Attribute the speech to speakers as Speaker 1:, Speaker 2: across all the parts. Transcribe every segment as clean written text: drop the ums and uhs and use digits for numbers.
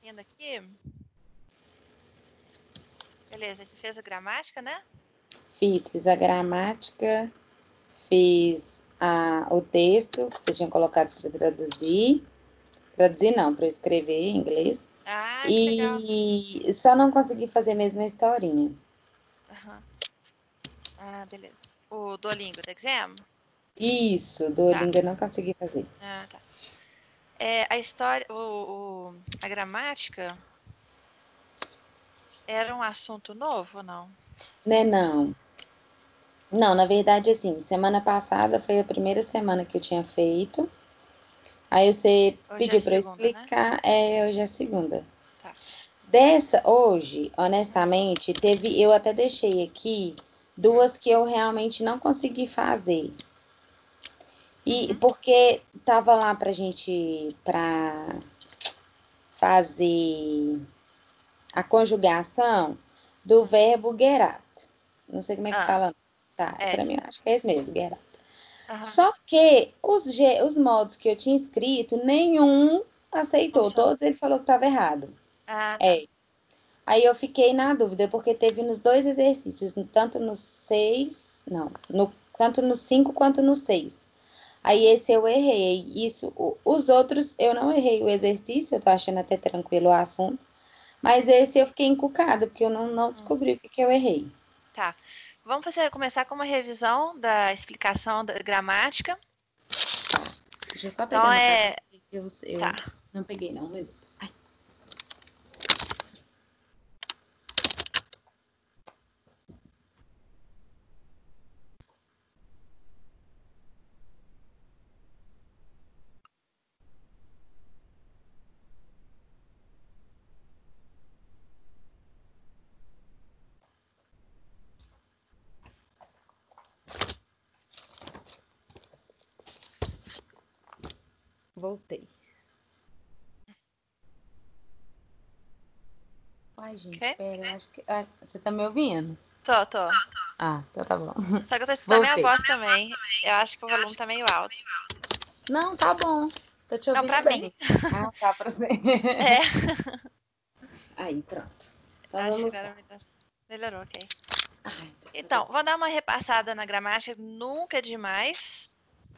Speaker 1: vendo aqui. Beleza, você fez a gramática, né?
Speaker 2: Fiz a gramática, fiz o texto que você tinha colocado para traduzir. Traduzir não, para eu escrever em inglês.
Speaker 1: Ah, que legal.
Speaker 2: E só não consegui fazer mesmo a historinha.
Speaker 1: Uhum. Ah, beleza. O Duolingo do Exam?
Speaker 2: Isso, Duolingo eu não consegui fazer.
Speaker 1: Ah, tá. A história, a gramática era um assunto novo ou não?
Speaker 2: Né, não. Não, na verdade, assim, semana passada foi a primeira semana que eu tinha feito. Aí você
Speaker 1: Hoje é a
Speaker 2: pediu para eu
Speaker 1: segunda, né?
Speaker 2: explicar, hoje é a segunda.
Speaker 1: Tá.
Speaker 2: Dessa, hoje, honestamente, eu até deixei aqui duas que eu realmente não consegui fazer. E porque tava lá pra fazer a conjugação do verbo get up. Não sei como é que fala. Tá, pra mim eu acho que é esse mesmo, get up. Só que os modos que eu tinha escrito, nenhum aceitou.
Speaker 1: Funcionou.
Speaker 2: Todos ele falou que estava errado.
Speaker 1: Ah, tá.
Speaker 2: Aí eu fiquei na dúvida, porque teve nos dois exercícios, tanto no 6, não, tanto no 5 quanto no 6. Aí esse eu errei. Os outros eu não errei o exercício, eu tô achando até tranquilo o assunto. Mas esse eu fiquei encucada, porque eu não descobri o que eu errei.
Speaker 1: Tá. Vamos começar com uma revisão da explicação da gramática.
Speaker 2: Deixa eu só pegar meu caderno. Eu
Speaker 1: Tá.
Speaker 2: não peguei, não. Um minuto. Ai. Voltei. Ai, gente, pera, eu acho que... você tá me ouvindo?
Speaker 1: Tô.
Speaker 2: Ah, então tá bom.
Speaker 1: Só que eu tô escutando minha voz também. Eu acho que o volume tá meio alto.
Speaker 2: Não, tá bom. Tô te ouvindo
Speaker 1: pra
Speaker 2: bem.
Speaker 1: mim.
Speaker 2: Ah, tá pra você. Aí, pronto. Então
Speaker 1: Acho
Speaker 2: vamos
Speaker 1: que
Speaker 2: lá.
Speaker 1: agora melhorou, ok.
Speaker 2: Ai,
Speaker 1: Então, vou dar uma repassada na gramática, nunca é demais.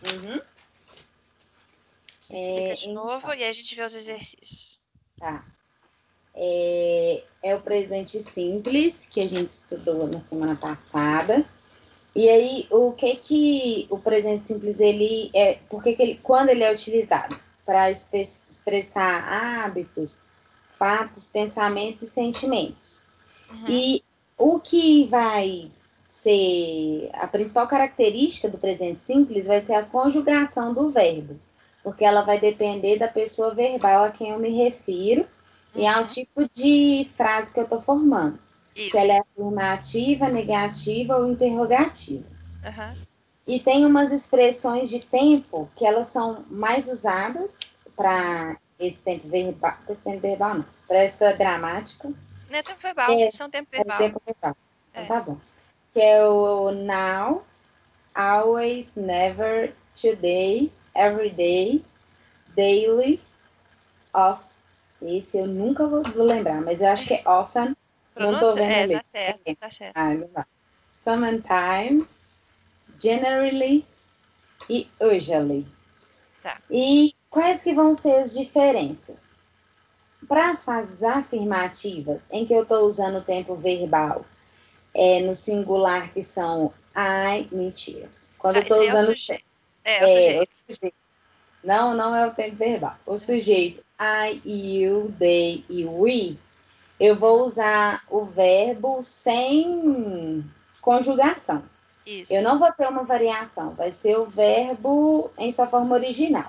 Speaker 1: Explica de novo e aí a gente vê os exercícios.
Speaker 2: Tá. É o presente simples que a gente estudou na semana passada. E aí, o que o presente simples ele é? Quando ele é utilizado para expressar hábitos, fatos, pensamentos e sentimentos. E o que vai ser a principal característica do presente simples vai ser a conjugação do verbo, porque ela vai depender da pessoa verbal a quem eu me refiro e ao tipo de frase que eu estou formando.
Speaker 1: Isso.
Speaker 2: Se ela é afirmativa, negativa ou interrogativa.
Speaker 1: Uhum.
Speaker 2: E tem umas expressões de tempo que elas são mais usadas para esse tempo verbal não, para essa gramática.
Speaker 1: Não é tempo verbal, isso é um tempo verbal.
Speaker 2: Tempo verbal. Então tá bom. Que é o now, always, never, today, everyday, daily, often. Esse eu nunca vou lembrar, mas eu acho que é often. Não tô vendo ali.
Speaker 1: Tá certo.
Speaker 2: Não dá. Sometimes, generally e usually.
Speaker 1: Tá.
Speaker 2: E quais que vão ser as diferenças? Para as fases afirmativas, em que eu estou usando o tempo verbal, no singular, que são mentira. Quando eu estou usando
Speaker 1: o sujeito. O
Speaker 2: sujeito. Não é o tempo verbal. O sujeito I, you, they e we, eu vou usar o verbo sem conjugação.
Speaker 1: Isso.
Speaker 2: Eu não vou ter uma variação, vai ser o verbo em sua forma original.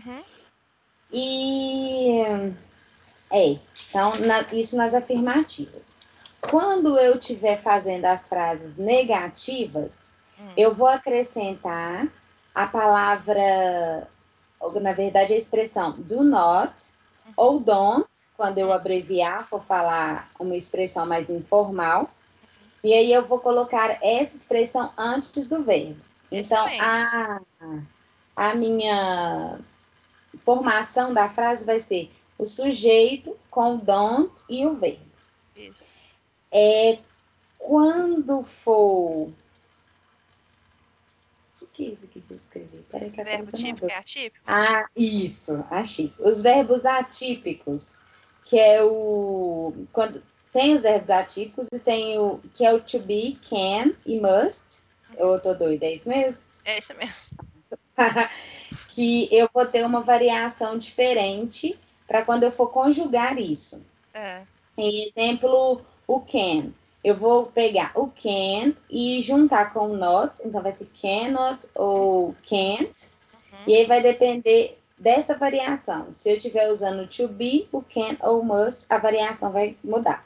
Speaker 2: E então, isso nas afirmativas. Quando eu estiver fazendo as frases negativas, eu vou acrescentar a palavra, ou, na verdade, a expressão do not ou don't, quando eu abreviar, for falar uma expressão mais informal. E aí eu vou colocar essa expressão antes do verbo. Então, a minha formação da frase vai ser o sujeito com o don't e o verbo.
Speaker 1: Isso.
Speaker 2: Quando for... O que é isso aqui que eu escrevi? Peraí que
Speaker 1: Verbo típico e atípico?
Speaker 2: Isso, achei. Os verbos atípicos, que é o... Quando tem os verbos atípicos e tem o que é o to be, can e must. Eu tô doida, é isso mesmo?
Speaker 1: É isso mesmo.
Speaker 2: Que eu vou ter uma variação diferente para quando eu for conjugar isso. Em exemplo, o can. Eu vou pegar o can e juntar com o not, então vai ser cannot ou can't, e aí vai depender dessa variação. Se eu estiver usando to be, o can ou must, a variação vai mudar.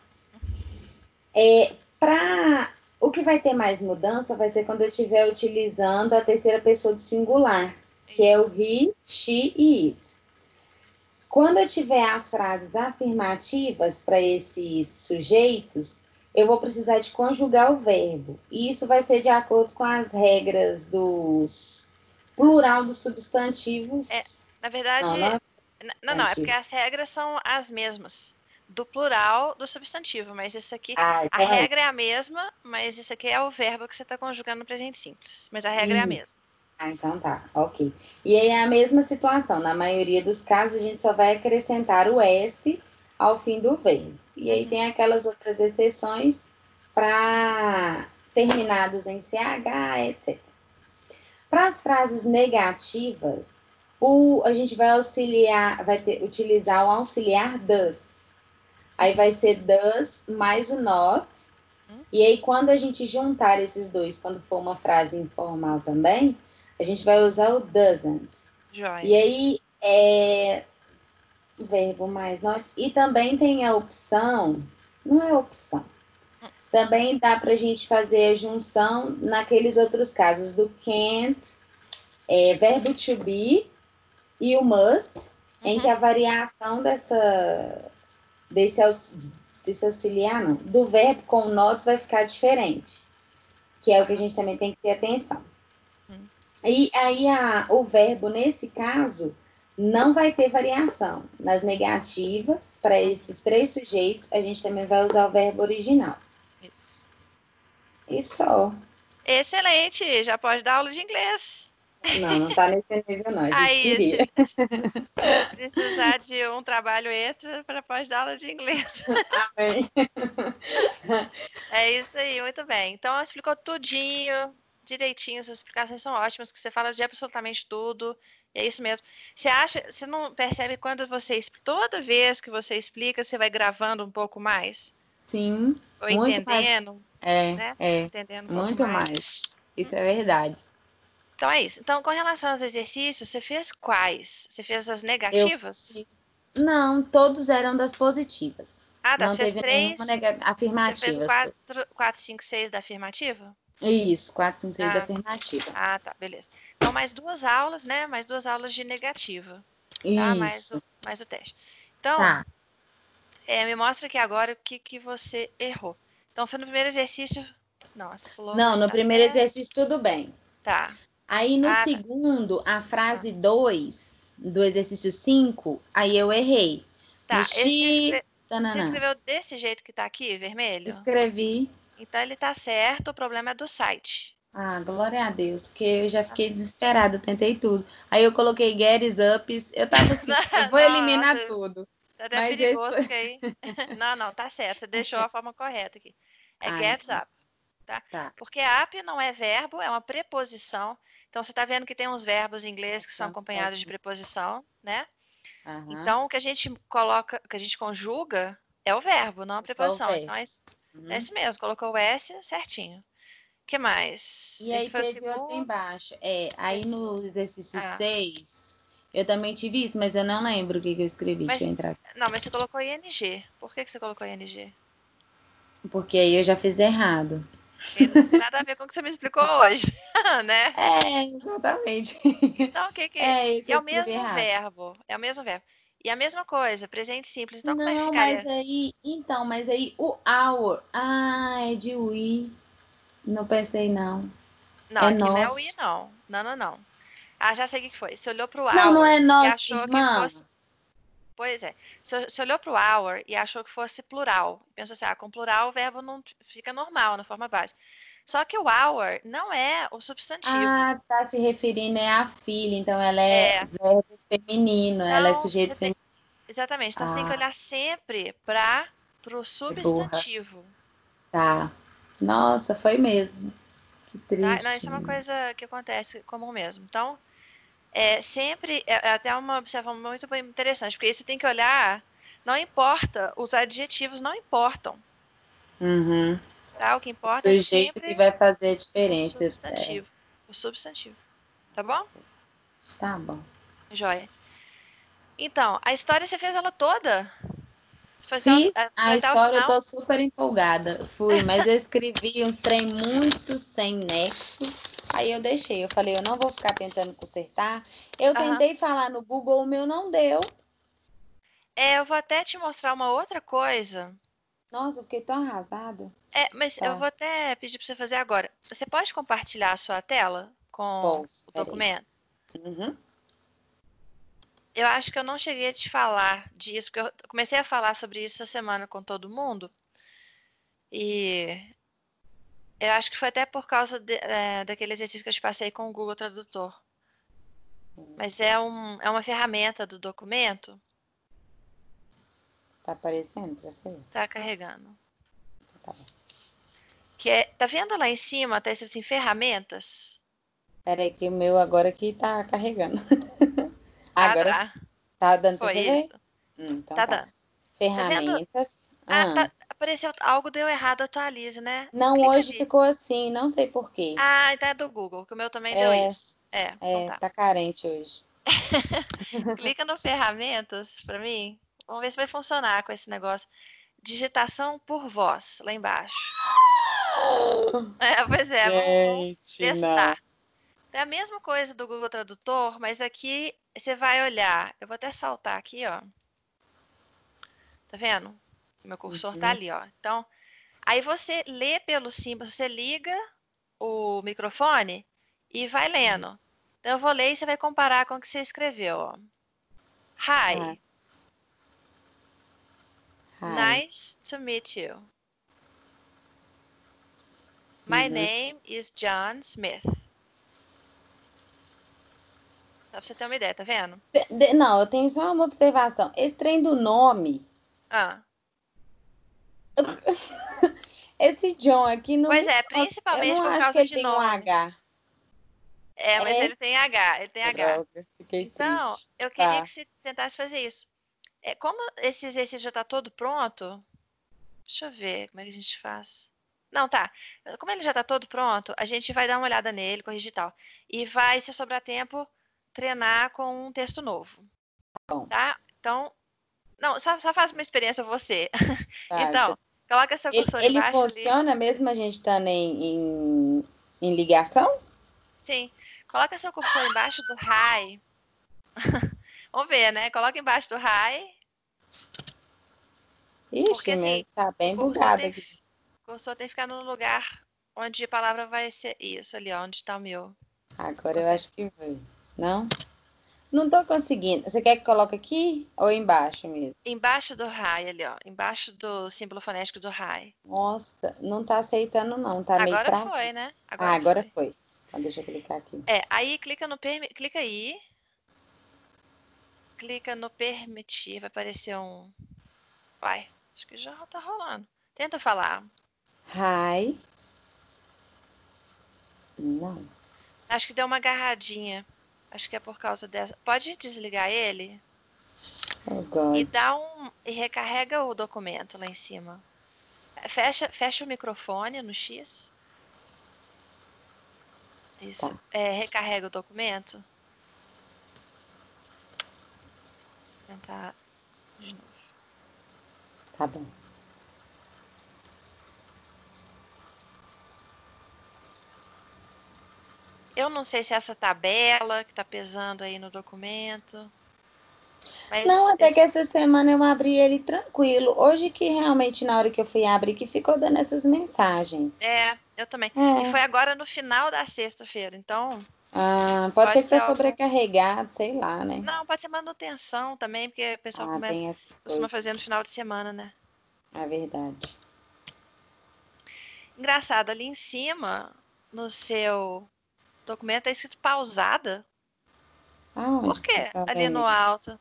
Speaker 2: O que vai ter mais mudança vai ser quando eu estiver utilizando a terceira pessoa do singular, que é o he, she e it. Quando eu tiver as frases afirmativas para esses sujeitos, eu vou precisar de conjugar o verbo. E isso vai ser de acordo com as regras dos plural dos substantivos.
Speaker 1: Na verdade, não, é porque as regras são as mesmas do plural do substantivo, mas isso aqui, a regra é a mesma, mas isso aqui é o verbo que você está conjugando no presente simples, mas a regra é a mesma.
Speaker 2: Então tá, ok. E aí é a mesma situação, na maioria dos casos a gente só vai acrescentar o S ao fim do verbo. E aí tem aquelas outras exceções para terminados em CH, etc. Para as frases negativas, a gente vai utilizar o auxiliar does. Aí vai ser does mais o not. E aí, quando a gente juntar esses dois, quando for uma frase informal também, a gente vai usar o doesn't.
Speaker 1: Joia.
Speaker 2: E aí, verbo mais not. E também tem a opção, não é opção, também dá para a gente fazer a junção naqueles outros casos do can't, verbo to be e o must, em que a variação desse auxiliar, não, do verbo com o not vai ficar diferente, que é o que a gente também tem que ter atenção. E aí o verbo, nesse caso, não vai ter variação. Nas negativas, para esses 3 sujeitos, a gente também vai usar o verbo original.
Speaker 1: Isso.
Speaker 2: E só.
Speaker 1: Excelente! Já pode dar aula de inglês.
Speaker 2: Não tá nesse nível, não. A gente queria.
Speaker 1: Se precisar de um trabalho extra, pode dar aula de inglês.
Speaker 2: Amém.
Speaker 1: É isso aí, muito bem. Então, explicou tudinho, direitinho, suas explicações são ótimas, que você fala de absolutamente tudo. E é isso mesmo. Você não percebe quando toda vez que você explica, você vai gravando um pouco mais?
Speaker 2: Sim,
Speaker 1: Ou
Speaker 2: muito mais.
Speaker 1: entendendo, né? Entendendo um pouco
Speaker 2: muito mais. Isso é verdade.
Speaker 1: Então é isso. Então, com relação aos exercícios, você fez quais? Você fez as negativas?
Speaker 2: Não, todos eram das positivas.
Speaker 1: Ah, tá.
Speaker 2: Não
Speaker 1: Você fez
Speaker 2: teve
Speaker 1: 3.
Speaker 2: nenhuma afirmativa.
Speaker 1: Você fez 4, 5, 6 da afirmativa?
Speaker 2: Isso, 4, 5, 6 da afirmativa.
Speaker 1: Ah, tá, beleza. Então, mais 2 aulas, né? Mais 2 aulas de negativa. Tá?
Speaker 2: Isso.
Speaker 1: Mais o teste. Então,
Speaker 2: tá.
Speaker 1: Me mostra aqui agora o que você errou. Então, foi no primeiro exercício. Não, você pulou.
Speaker 2: Não, no primeiro exercício tudo bem.
Speaker 1: Tá.
Speaker 2: Aí no segundo, a frase 2 do exercício 5, aí eu errei.
Speaker 1: Tá.
Speaker 2: Você
Speaker 1: escreveu desse jeito que tá aqui, vermelho?
Speaker 2: Escrevi.
Speaker 1: Então ele tá certo, o problema é do site.
Speaker 2: Ah, glória a Deus, porque eu já fiquei desesperada, tentei tudo. Aí eu coloquei get ups, eu tava assim, eu vou eliminar tudo.
Speaker 1: É até perigoso, porque aí... Não, tá certo, você deixou a forma correta aqui. Gets up, tá? Porque up não é verbo, é uma preposição. Então você tá vendo que tem uns verbos em inglês que são acompanhados de preposição, né? Então o que a gente coloca, o que a gente conjuga é o verbo, não a preposição. Então é isso mesmo, colocou o S certinho. O que mais?
Speaker 2: E aí teve outro embaixo. Aí no exercício 6, eu também tive isso, mas eu não lembro o que eu escrevi. Deixa eu entrar.
Speaker 1: Não, mas você colocou ING. Por que você colocou ING?
Speaker 2: Porque aí eu já fiz errado.
Speaker 1: Não tem nada a ver com o que você me explicou hoje, né?
Speaker 2: Exatamente.
Speaker 1: Então, o que é? É o mesmo verbo. É o mesmo verbo. E a mesma coisa, presente simples. Então, como é que ficaria?
Speaker 2: Mas aí o our. É de we. Não pensei, não.
Speaker 1: Não, aqui não é o i, não. Não. Ah, já sei o que foi. Você olhou pro our
Speaker 2: não é nosso,
Speaker 1: e achou
Speaker 2: irmã.
Speaker 1: que fosse... Pois é. Você olhou para o hour e achou que fosse plural. Pensou assim, com plural o verbo não fica normal, na forma básica. Só que o hour não é o substantivo.
Speaker 2: Ah, tá se referindo à filha, então ela é verbo feminino, ela é sujeito feminino.
Speaker 1: Exatamente, então você tem que olhar sempre para o substantivo.
Speaker 2: Tá. Nossa, foi mesmo. Que triste.
Speaker 1: Tá? Não, isso é uma coisa que acontece comum mesmo. Então, sempre, é até uma observação muito interessante, porque você tem que olhar, não importa, os adjetivos não importam.
Speaker 2: Uhum.
Speaker 1: Tá? O que importa
Speaker 2: o
Speaker 1: é
Speaker 2: sujeito
Speaker 1: sempre
Speaker 2: que vai fazer a diferença.
Speaker 1: o substantivo. Tá bom?
Speaker 2: Tá bom.
Speaker 1: Joia. Então, a história você fez ela toda?
Speaker 2: Fiz a história, eu tô super empolgada. Fui, mas eu escrevi uns trem muito sem nexo. Aí eu deixei. Eu falei, eu não vou ficar tentando consertar. Eu tentei falar no Google, o meu não deu.
Speaker 1: Eu vou até te mostrar uma outra coisa.
Speaker 2: Nossa, eu fiquei tão arrasada.
Speaker 1: Mas eu vou até pedir para você fazer agora. Você pode compartilhar a sua tela com o documento?
Speaker 2: Uhum.
Speaker 1: Eu acho que eu não cheguei a te falar disso, porque eu comecei a falar sobre isso essa semana com todo mundo. E eu acho que foi até por causa daquele exercício que eu te passei com o Google Tradutor. Mas é uma ferramenta do documento.
Speaker 2: Tá aparecendo pra você?
Speaker 1: Tá carregando.
Speaker 2: Tá bom.
Speaker 1: Tá vendo lá em cima, tá escrito assim, ferramentas?
Speaker 2: Peraí que o meu agora aqui tá carregando. Agora tá dando pra você ver? Então
Speaker 1: tá dando.
Speaker 2: Ferramentas.
Speaker 1: Apareceu algo, deu errado, atualize, né?
Speaker 2: Não,
Speaker 1: clica
Speaker 2: hoje
Speaker 1: ali.
Speaker 2: ficou assim, não sei por quê.
Speaker 1: Então é do Google, que o meu também deu isso. Então tá.
Speaker 2: Tá carente hoje.
Speaker 1: Clica no ferramentas pra mim. Vamos ver se vai funcionar com esse negócio. Digitação por voz, lá embaixo. Pois é, vamos testar. É a mesma coisa do Google Tradutor, mas aqui você vai olhar. Eu vou até saltar aqui, ó. Tá vendo? Meu cursor tá ali, ó. Então, aí você lê pelo símbolo, você liga o microfone e vai lendo. Então, eu vou ler e você vai comparar com o que você escreveu, ó. Hi. Nice to meet you. My name is John Smith. Dá pra você ter uma ideia, tá vendo?
Speaker 2: Não, eu tenho só uma observação. Esse trem do nome. Esse John aqui não.
Speaker 1: Pois é, principalmente por causa de nome.
Speaker 2: Um H.
Speaker 1: Mas ele tem H, ele tem H.
Speaker 2: Droga, fiquei
Speaker 1: então,
Speaker 2: triste.
Speaker 1: eu queria que você tentasse fazer isso. Como esse exercício já está todo pronto, deixa eu ver como é que a gente faz. Não, tá. Como ele já está todo pronto, a gente vai dar uma olhada nele, corrigir e tal. E vai, se sobrar tempo, treinar com um texto novo. Tá? Então, não, só faz uma experiência você. Então, coloca seu cursor embaixo ali.
Speaker 2: Ele funciona mesmo a gente estando em ligação?
Speaker 1: Sim. Coloca seu cursor embaixo do hi. Vamos ver, né? Coloca embaixo do hi.
Speaker 2: Ixi, assim, tá bem bugado aqui.
Speaker 1: O cursor tem que ficar no lugar onde a palavra vai ser isso ali, ó, onde está o meu.
Speaker 2: Agora eu acho que foi. Não? Não tô conseguindo. Você quer que coloque aqui ou embaixo mesmo?
Speaker 1: Embaixo do hi ali, ó. Embaixo do símbolo fonético do hi.
Speaker 2: Nossa, não tá aceitando não. Tá meio
Speaker 1: Agora foi, né?
Speaker 2: Agora foi. Então deixa eu clicar aqui.
Speaker 1: Aí clica aí. Clica no permitir, vai aparecer um... Vai, acho que já tá rolando. Tenta falar.
Speaker 2: Hi. Não.
Speaker 1: Acho que deu uma agarradinha. Acho que é por causa dessa. Pode desligar ele? E recarrega o documento lá em cima. Fecha o microfone no X. Isso.
Speaker 2: Tá.
Speaker 1: Recarrega o documento. Vou tentar de novo.
Speaker 2: Tá bom.
Speaker 1: Eu não sei se é essa tabela que tá pesando aí no documento. Mas
Speaker 2: não, até que essa semana eu abri ele tranquilo. Hoje que realmente, na hora que eu fui abrir, que ficou dando essas mensagens.
Speaker 1: Eu também. E foi agora no final da sexta-feira, então...
Speaker 2: Pode ser que tá sobrecarregado, sei lá, né?
Speaker 1: Não, pode ser manutenção também, porque o pessoal costuma fazer no final de semana, né?
Speaker 2: É verdade.
Speaker 1: Engraçado, ali em cima, no seu documento, tá escrito pausada. Por quê? Ali no alto.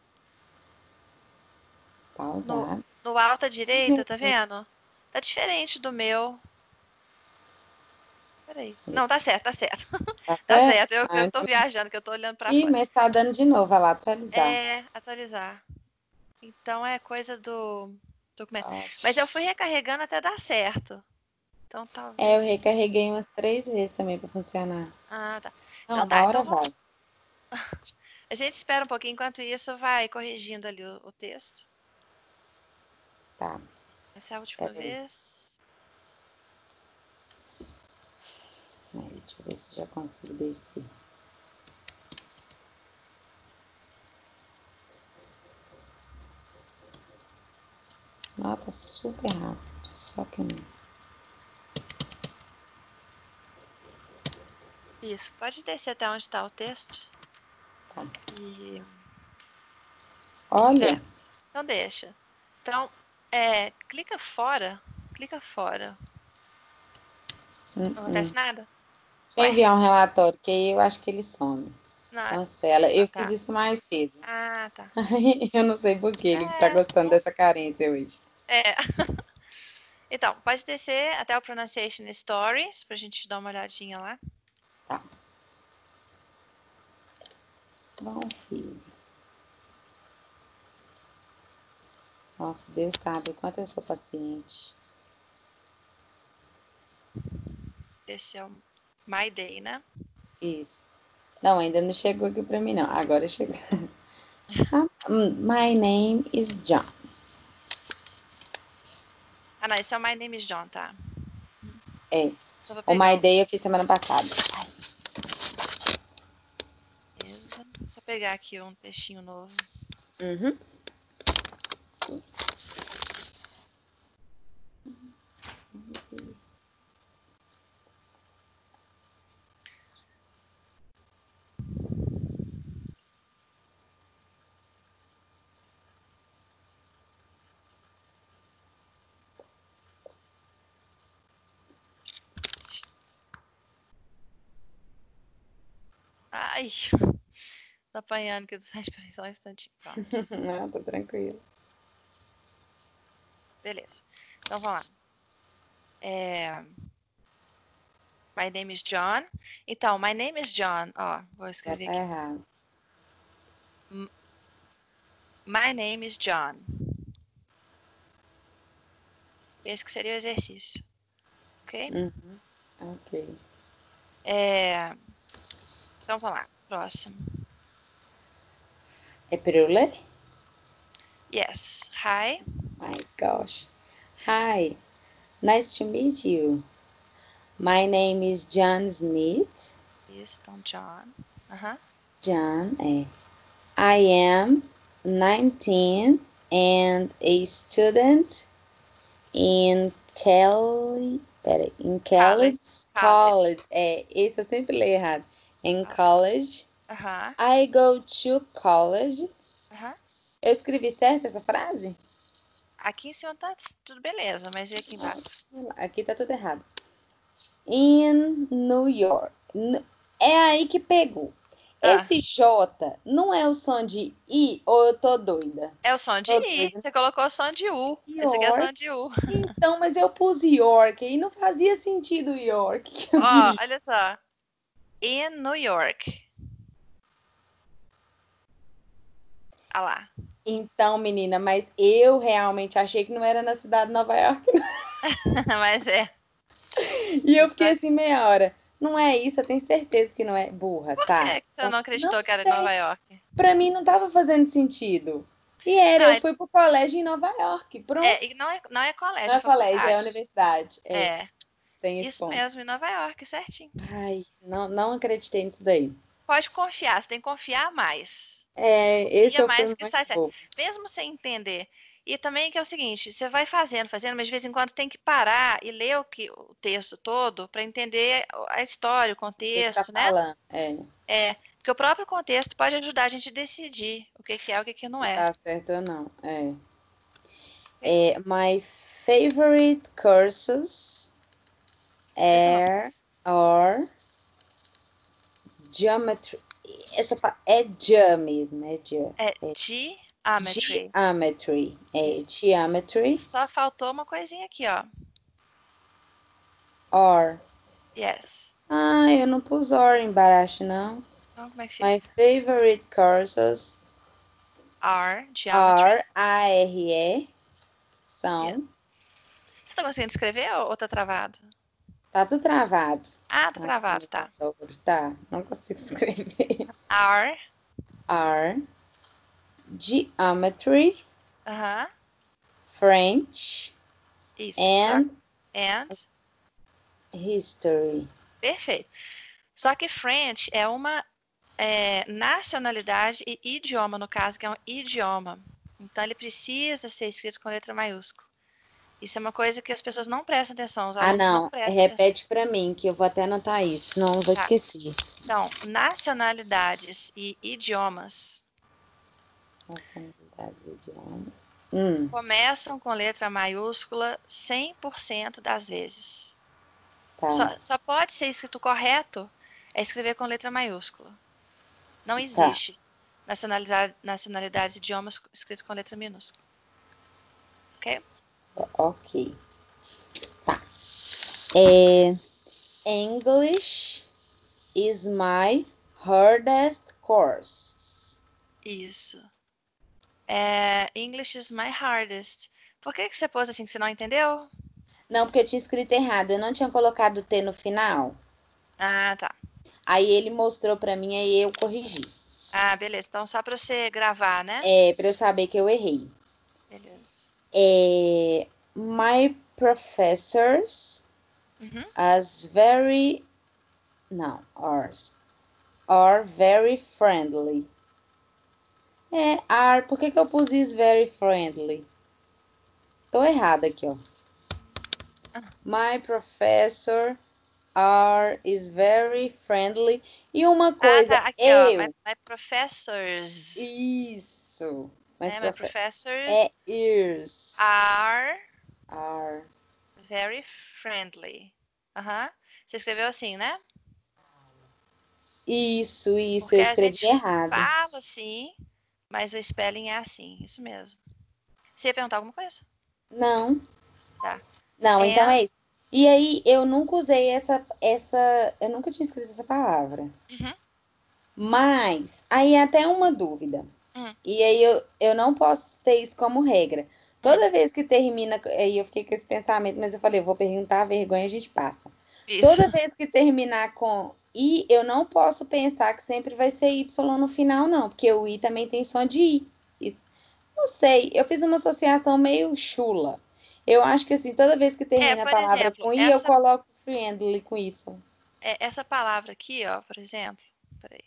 Speaker 2: Pausada.
Speaker 1: No alto à direita, tá vendo? Tá diferente do meu. Peraí. Não, tá certo, tá certo.
Speaker 2: Tá
Speaker 1: Tá
Speaker 2: certo?
Speaker 1: certo. Eu tô viajando, que eu tô olhando pra
Speaker 2: Ih,
Speaker 1: fora.
Speaker 2: mas tá dando de novo, olha lá, atualizar.
Speaker 1: Atualizar. Então é coisa do documento. Mas eu fui recarregando até dar certo. Então talvez.
Speaker 2: Eu recarreguei umas 3 vezes também pra funcionar.
Speaker 1: Tá.
Speaker 2: Não, uma hora vai.
Speaker 1: A gente espera um pouquinho, enquanto isso vai corrigindo ali o texto.
Speaker 2: Tá.
Speaker 1: Essa é a última vez.
Speaker 2: Deixa eu ver se já consigo descer. Nossa, tá super rápido, só que não.
Speaker 1: Isso, pode descer até onde está o texto.
Speaker 2: Tá.
Speaker 1: E...
Speaker 2: Olha.
Speaker 1: Então deixa. Então, clica fora. Não acontece nada?
Speaker 2: Deixa eu enviar um relatório, que aí eu acho que ele some. Cancela. Eu fiz isso mais cedo.
Speaker 1: Tá.
Speaker 2: Eu não sei por que ele tá gostando dessa carência hoje.
Speaker 1: Então, pode descer até o Pronunciation Stories, pra gente dar uma olhadinha lá.
Speaker 2: Tá. Bom, filho. Nossa, Deus sabe o quanto eu sou paciente.
Speaker 1: Esse é o My Day, né?
Speaker 2: Isso. Não, ainda não chegou aqui pra mim, não. Agora chegou. My name is John.
Speaker 1: Não, esse é o My Name is John, tá?
Speaker 2: O My Day eu fiz semana passada.
Speaker 1: Beleza. Só pegar aqui um textinho novo. Ai, tô apanhando aqui do site, peraí, só um instantinho. Pronto.
Speaker 2: Não, tô tranquilo.
Speaker 1: Beleza. Então vamos lá. My name is John. Então, my name is John. Ó, vou escrever aqui.
Speaker 2: Errado.
Speaker 1: My name is John. Esse que seria o exercício. Ok?
Speaker 2: Ok.
Speaker 1: Então vamos lá. Próximo.
Speaker 2: É pra eu ler?
Speaker 1: Yes. Hi.
Speaker 2: My gosh. Hi. Nice to meet you. My name is John Smith.
Speaker 1: Isso, então John.
Speaker 2: John, I am 19 and a student in College. Esse eu sempre leio errado. In college. I go to college. Eu escrevi certo essa frase?
Speaker 1: Aqui em cima tá tudo beleza, mas e aqui embaixo?
Speaker 2: Aqui tá tudo errado. In New York. É aí que pegou. Esse J não é o som de I ou eu tô doida?
Speaker 1: É o som de I. Você colocou o som de U.
Speaker 2: York.
Speaker 1: Esse aqui é o som de U.
Speaker 2: Então, mas eu pus York e não fazia sentido York.
Speaker 1: Ó, olha só. In New York. Olha lá.
Speaker 2: Então, menina, mas eu realmente achei que não era na cidade de Nova York.
Speaker 1: Mas é.
Speaker 2: E eu fiquei assim meia hora. Não é isso, eu tenho certeza que não é burra,
Speaker 1: Por
Speaker 2: tá?
Speaker 1: Por que você não acreditou que era em Nova York?
Speaker 2: Pra mim não tava fazendo sentido. E era, eu fui pro colégio em Nova York, pronto.
Speaker 1: E não é colégio,
Speaker 2: não é colégio, é universidade. Tem
Speaker 1: isso mesmo, em Nova York, certinho.
Speaker 2: Ai, não acreditei nisso daí.
Speaker 1: Pode confiar, você tem que confiar mais.
Speaker 2: Esse é o
Speaker 1: mais
Speaker 2: filme
Speaker 1: que
Speaker 2: mais
Speaker 1: sai certo.
Speaker 2: fofo.
Speaker 1: Mesmo sem entender. E também que é o seguinte, você vai fazendo, mas de vez em quando tem que parar e ler o texto todo para entender a história, o
Speaker 2: O que tá
Speaker 1: contexto, né?
Speaker 2: falando?
Speaker 1: Porque o próprio contexto pode ajudar a gente a decidir o que é, o que não
Speaker 2: Se
Speaker 1: é.
Speaker 2: tá certo ou não. My favorite courses are geometry. É J mesmo, é J.
Speaker 1: É geometry.
Speaker 2: Geometry. Geometry.
Speaker 1: Só faltou uma coisinha aqui, ó.
Speaker 2: Or.
Speaker 1: Yes.
Speaker 2: Eu não pus or embaixo, não.
Speaker 1: Então, como é que fica?
Speaker 2: My favorite courses
Speaker 1: are geometry.
Speaker 2: Are. São.
Speaker 1: Yeah. Você tá conseguindo escrever ou tá travado?
Speaker 2: Tá tudo travado.
Speaker 1: Tá travado, tá.
Speaker 2: Tá, não consigo escrever.
Speaker 1: Are
Speaker 2: geometry,
Speaker 1: French.
Speaker 2: Isso.
Speaker 1: And
Speaker 2: history.
Speaker 1: Perfeito. Só que French é uma nacionalidade e idioma, no caso, que é um idioma. Então, ele precisa ser escrito com letra maiúscula. Isso é uma coisa que as pessoas não prestam atenção, os alunos não prestam
Speaker 2: repete para mim, que eu vou até anotar isso, senão eu vou esquecer.
Speaker 1: Então, nacionalidades e idiomas.
Speaker 2: Nacionalidades e idiomas.
Speaker 1: Começam com letra maiúscula 100% das vezes.
Speaker 2: Tá.
Speaker 1: Só pode ser escrito correto escrever com letra maiúscula. Não existe nacionalidades e idiomas escrito com letra minúscula. Ok?
Speaker 2: Ok. Tá. English is my hardest course.
Speaker 1: Isso. English is my hardest. Por que você pôs assim que você não entendeu?
Speaker 2: Não, porque eu tinha escrito errado. Eu não tinha colocado T no final.
Speaker 1: Ah, tá.
Speaker 2: Aí ele mostrou pra mim, aí eu corrigi.
Speaker 1: Ah, beleza. Então, só pra você gravar, né?
Speaker 2: Pra eu saber que eu errei.
Speaker 1: Beleza.
Speaker 2: My professors are very friendly. Por que eu pus is very friendly? Tô errada aqui, ó. My professor is very friendly. E uma coisa,
Speaker 1: aqui, ó. My professors.
Speaker 2: Isso.
Speaker 1: My professors are very friendly. Você escreveu assim, né?
Speaker 2: Isso,
Speaker 1: porque
Speaker 2: eu escrevi errado.
Speaker 1: Fala assim, mas o spelling é assim, isso mesmo. Você ia perguntar alguma coisa?
Speaker 2: Não.
Speaker 1: Tá.
Speaker 2: Não, então é isso. E aí, eu nunca usei eu nunca tinha escrito essa palavra. Mas, aí é até uma dúvida. E aí, eu não posso ter isso como regra. Toda vez que termina, aí eu fiquei com esse pensamento, mas eu falei, eu vou perguntar, a vergonha a gente passa. Isso. Toda vez que terminar com I, eu não posso pensar que sempre vai ser Y no final, não. Porque o I também tem som de I. Isso. Não sei, eu fiz uma associação meio chula. Eu acho que assim, toda vez que termina a palavra com I, eu coloco friendly com Y.
Speaker 1: Essa palavra aqui, ó, por exemplo. Peraí.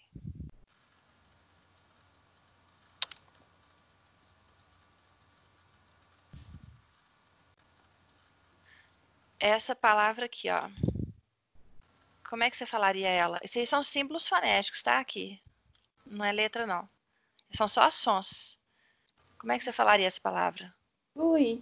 Speaker 1: Essa palavra aqui, ó. Como é que você falaria ela? Esses são símbolos fonéticos, tá? Aqui. Não é letra, não. São só sons. Como é que você falaria essa palavra?
Speaker 2: Glee.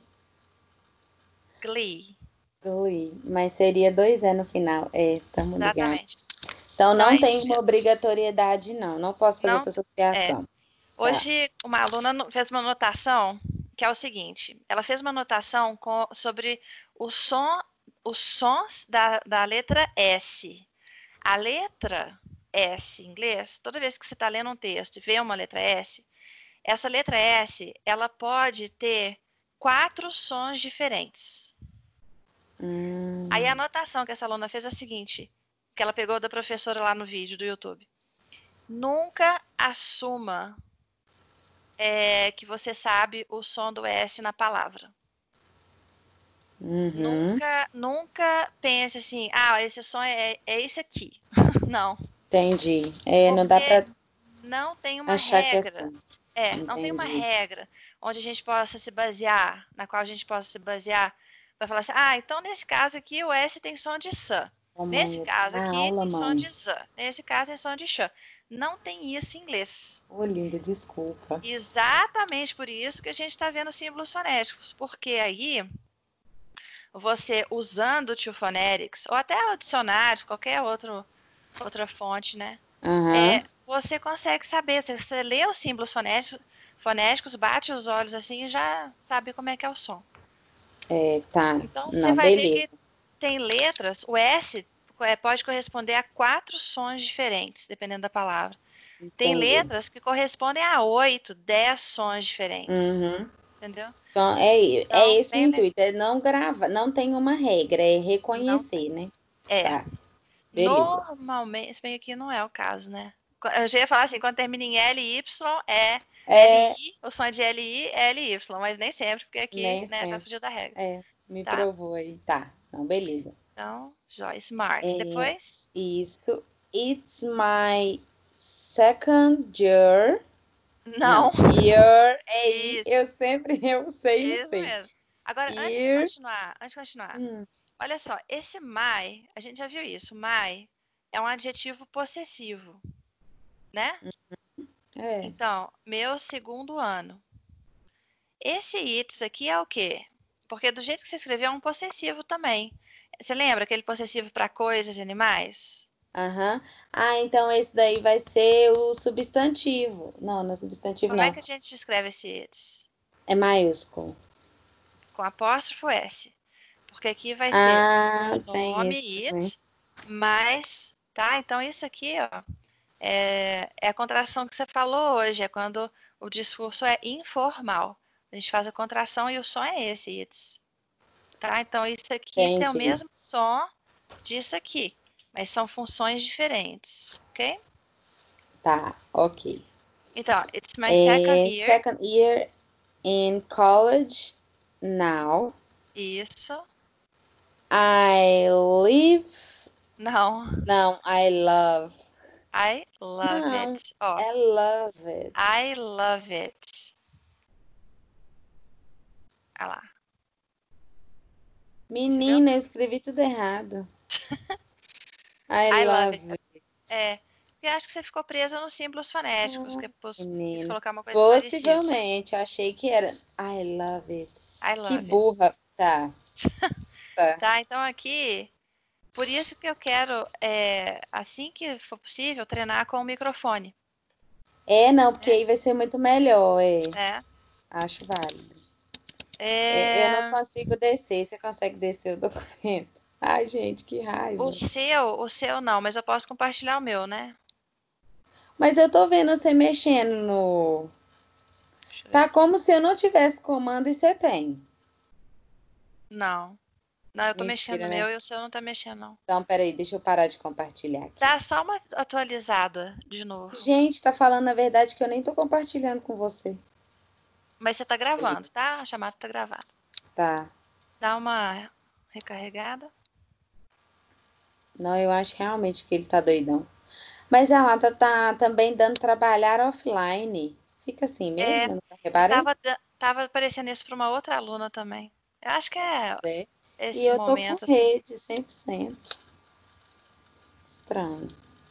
Speaker 1: Glee.
Speaker 2: Mas seria 2 no final. Estamos ligados.
Speaker 1: Exatamente.
Speaker 2: Então, não tem uma obrigatoriedade, não. Não posso fazer essa associação.
Speaker 1: Hoje, uma aluna fez uma anotação que é o seguinte. Ela fez uma anotação sobre os sons da letra S. A letra S em inglês, toda vez que você está lendo um texto e vê uma letra S, essa letra S, ela pode ter 4 sons diferentes. Aí a anotação que essa aluna fez é a seguinte, que ela pegou da professora lá no vídeo do YouTube. Nunca assuma que você sabe o som do S na palavra. Nunca pense assim, esse som é esse aqui. Não.
Speaker 2: Entendi. Não dá pra...
Speaker 1: não tem uma
Speaker 2: Achar que é
Speaker 1: regra.
Speaker 2: som.
Speaker 1: Não tem uma
Speaker 2: Entendi.
Speaker 1: regra onde a gente possa se basear, na qual a gente possa se basear para falar assim, então nesse caso aqui o S tem som de S. Nesse caso
Speaker 2: Na
Speaker 1: aqui
Speaker 2: aula,
Speaker 1: tem som
Speaker 2: mãe.
Speaker 1: de Z. Nesse caso tem som de X. Não tem isso em inglês.
Speaker 2: Ô, linda, desculpa.
Speaker 1: Exatamente por isso que a gente está vendo símbolos fonéticos, porque aí você usando o Tio Phonetics, ou até o dicionário, qualquer outra fonte, né? Você consegue saber, você lê os símbolos fonéticos, bate os olhos assim e já sabe como é que é o som.
Speaker 2: Tá.
Speaker 1: Então
Speaker 2: Não,
Speaker 1: você vai
Speaker 2: beleza.
Speaker 1: ver que tem letras, o S pode corresponder a 4 sons diferentes, dependendo da palavra.
Speaker 2: Entendi.
Speaker 1: Tem letras que correspondem a 8, 10 sons diferentes. Entendeu?
Speaker 2: Então, é esse o intuito, é não gravar, não tem uma regra, é reconhecer, né? Tá. Beleza.
Speaker 1: Normalmente, se bem que aqui não é o caso, né? Eu já ia falar assim, quando termina em LY, LI, o som é de LI, LY, mas nem sempre, porque aqui,
Speaker 2: Nem
Speaker 1: né, já
Speaker 2: sempre.
Speaker 1: fugiu da regra.
Speaker 2: Me
Speaker 1: Tá?
Speaker 2: provou aí. Tá, então beleza.
Speaker 1: Então, joia, smart. Depois?
Speaker 2: Isso. It's my second year.
Speaker 1: Não.
Speaker 2: Year.
Speaker 1: Isso.
Speaker 2: Eu sei, não
Speaker 1: Isso
Speaker 2: sei.
Speaker 1: mesmo. Agora, antes de continuar, olha só, esse my, a gente já viu isso, my é um adjetivo possessivo, né? Então, meu segundo ano. Esse it's aqui é o quê? Porque do jeito que você escreveu é um possessivo também. Você lembra aquele possessivo para coisas e animais?
Speaker 2: Então esse daí vai ser o substantivo. Não é substantivo,
Speaker 1: Como é
Speaker 2: não.
Speaker 1: que a gente escreve esse it's?
Speaker 2: É maiúsculo.
Speaker 1: Com apóstrofo S. Porque aqui vai ser o
Speaker 2: tem
Speaker 1: nome
Speaker 2: isso também.
Speaker 1: it, mais, tá? Então isso aqui, ó, é a contração que você falou hoje, é quando o discurso é informal. A gente faz a contração e o som é esse, it's. Tá? Então isso aqui tem o mesmo som disso aqui, mas são funções diferentes, ok?
Speaker 2: Tá, ok.
Speaker 1: Então, it's my second year.
Speaker 2: Second year in college now.
Speaker 1: Isso.
Speaker 2: I live.
Speaker 1: Não,
Speaker 2: I love.
Speaker 1: I love it. Ó,
Speaker 2: I love it.
Speaker 1: I love it. Olha lá.
Speaker 2: Menina, eu escrevi tudo errado. I love it.
Speaker 1: Eu acho que você ficou presa nos símbolos fonéticos, que quis colocar uma coisa parecida.
Speaker 2: Possivelmente, achei que era I love it.
Speaker 1: I love
Speaker 2: que
Speaker 1: it.
Speaker 2: burra. Tá.
Speaker 1: Tá, então aqui, por isso que eu quero, assim que for possível, treinar com o microfone.
Speaker 2: Não, porque aí vai ser muito melhor, Acho válido. Eu não consigo descer. Você consegue descer o documento? Ai, gente, que raiva.
Speaker 1: O seu não, mas eu posso compartilhar o meu, né?
Speaker 2: Mas eu tô vendo você mexendo no... Tá como se eu não tivesse comando e você tem.
Speaker 1: Não. Não, eu tô
Speaker 2: Mentira,
Speaker 1: mexendo no
Speaker 2: né?
Speaker 1: meu e o seu não tá mexendo, não.
Speaker 2: Então, peraí, deixa eu parar de compartilhar aqui.
Speaker 1: Dá só uma atualizada de novo.
Speaker 2: Gente, tá falando a verdade que eu nem tô compartilhando com você.
Speaker 1: Mas você tá gravando, tá? A chamada tá gravada.
Speaker 2: Tá.
Speaker 1: Dá uma recarregada.
Speaker 2: Não, eu acho realmente que ele tá doidão. Mas a Lata tá também dando trabalhar offline. Fica assim mesmo? Não reparei?
Speaker 1: Tava aparecendo isso para uma outra aluna também. Eu acho que é esse
Speaker 2: e eu
Speaker 1: momento.
Speaker 2: Tô com rede, 100%. Estranho.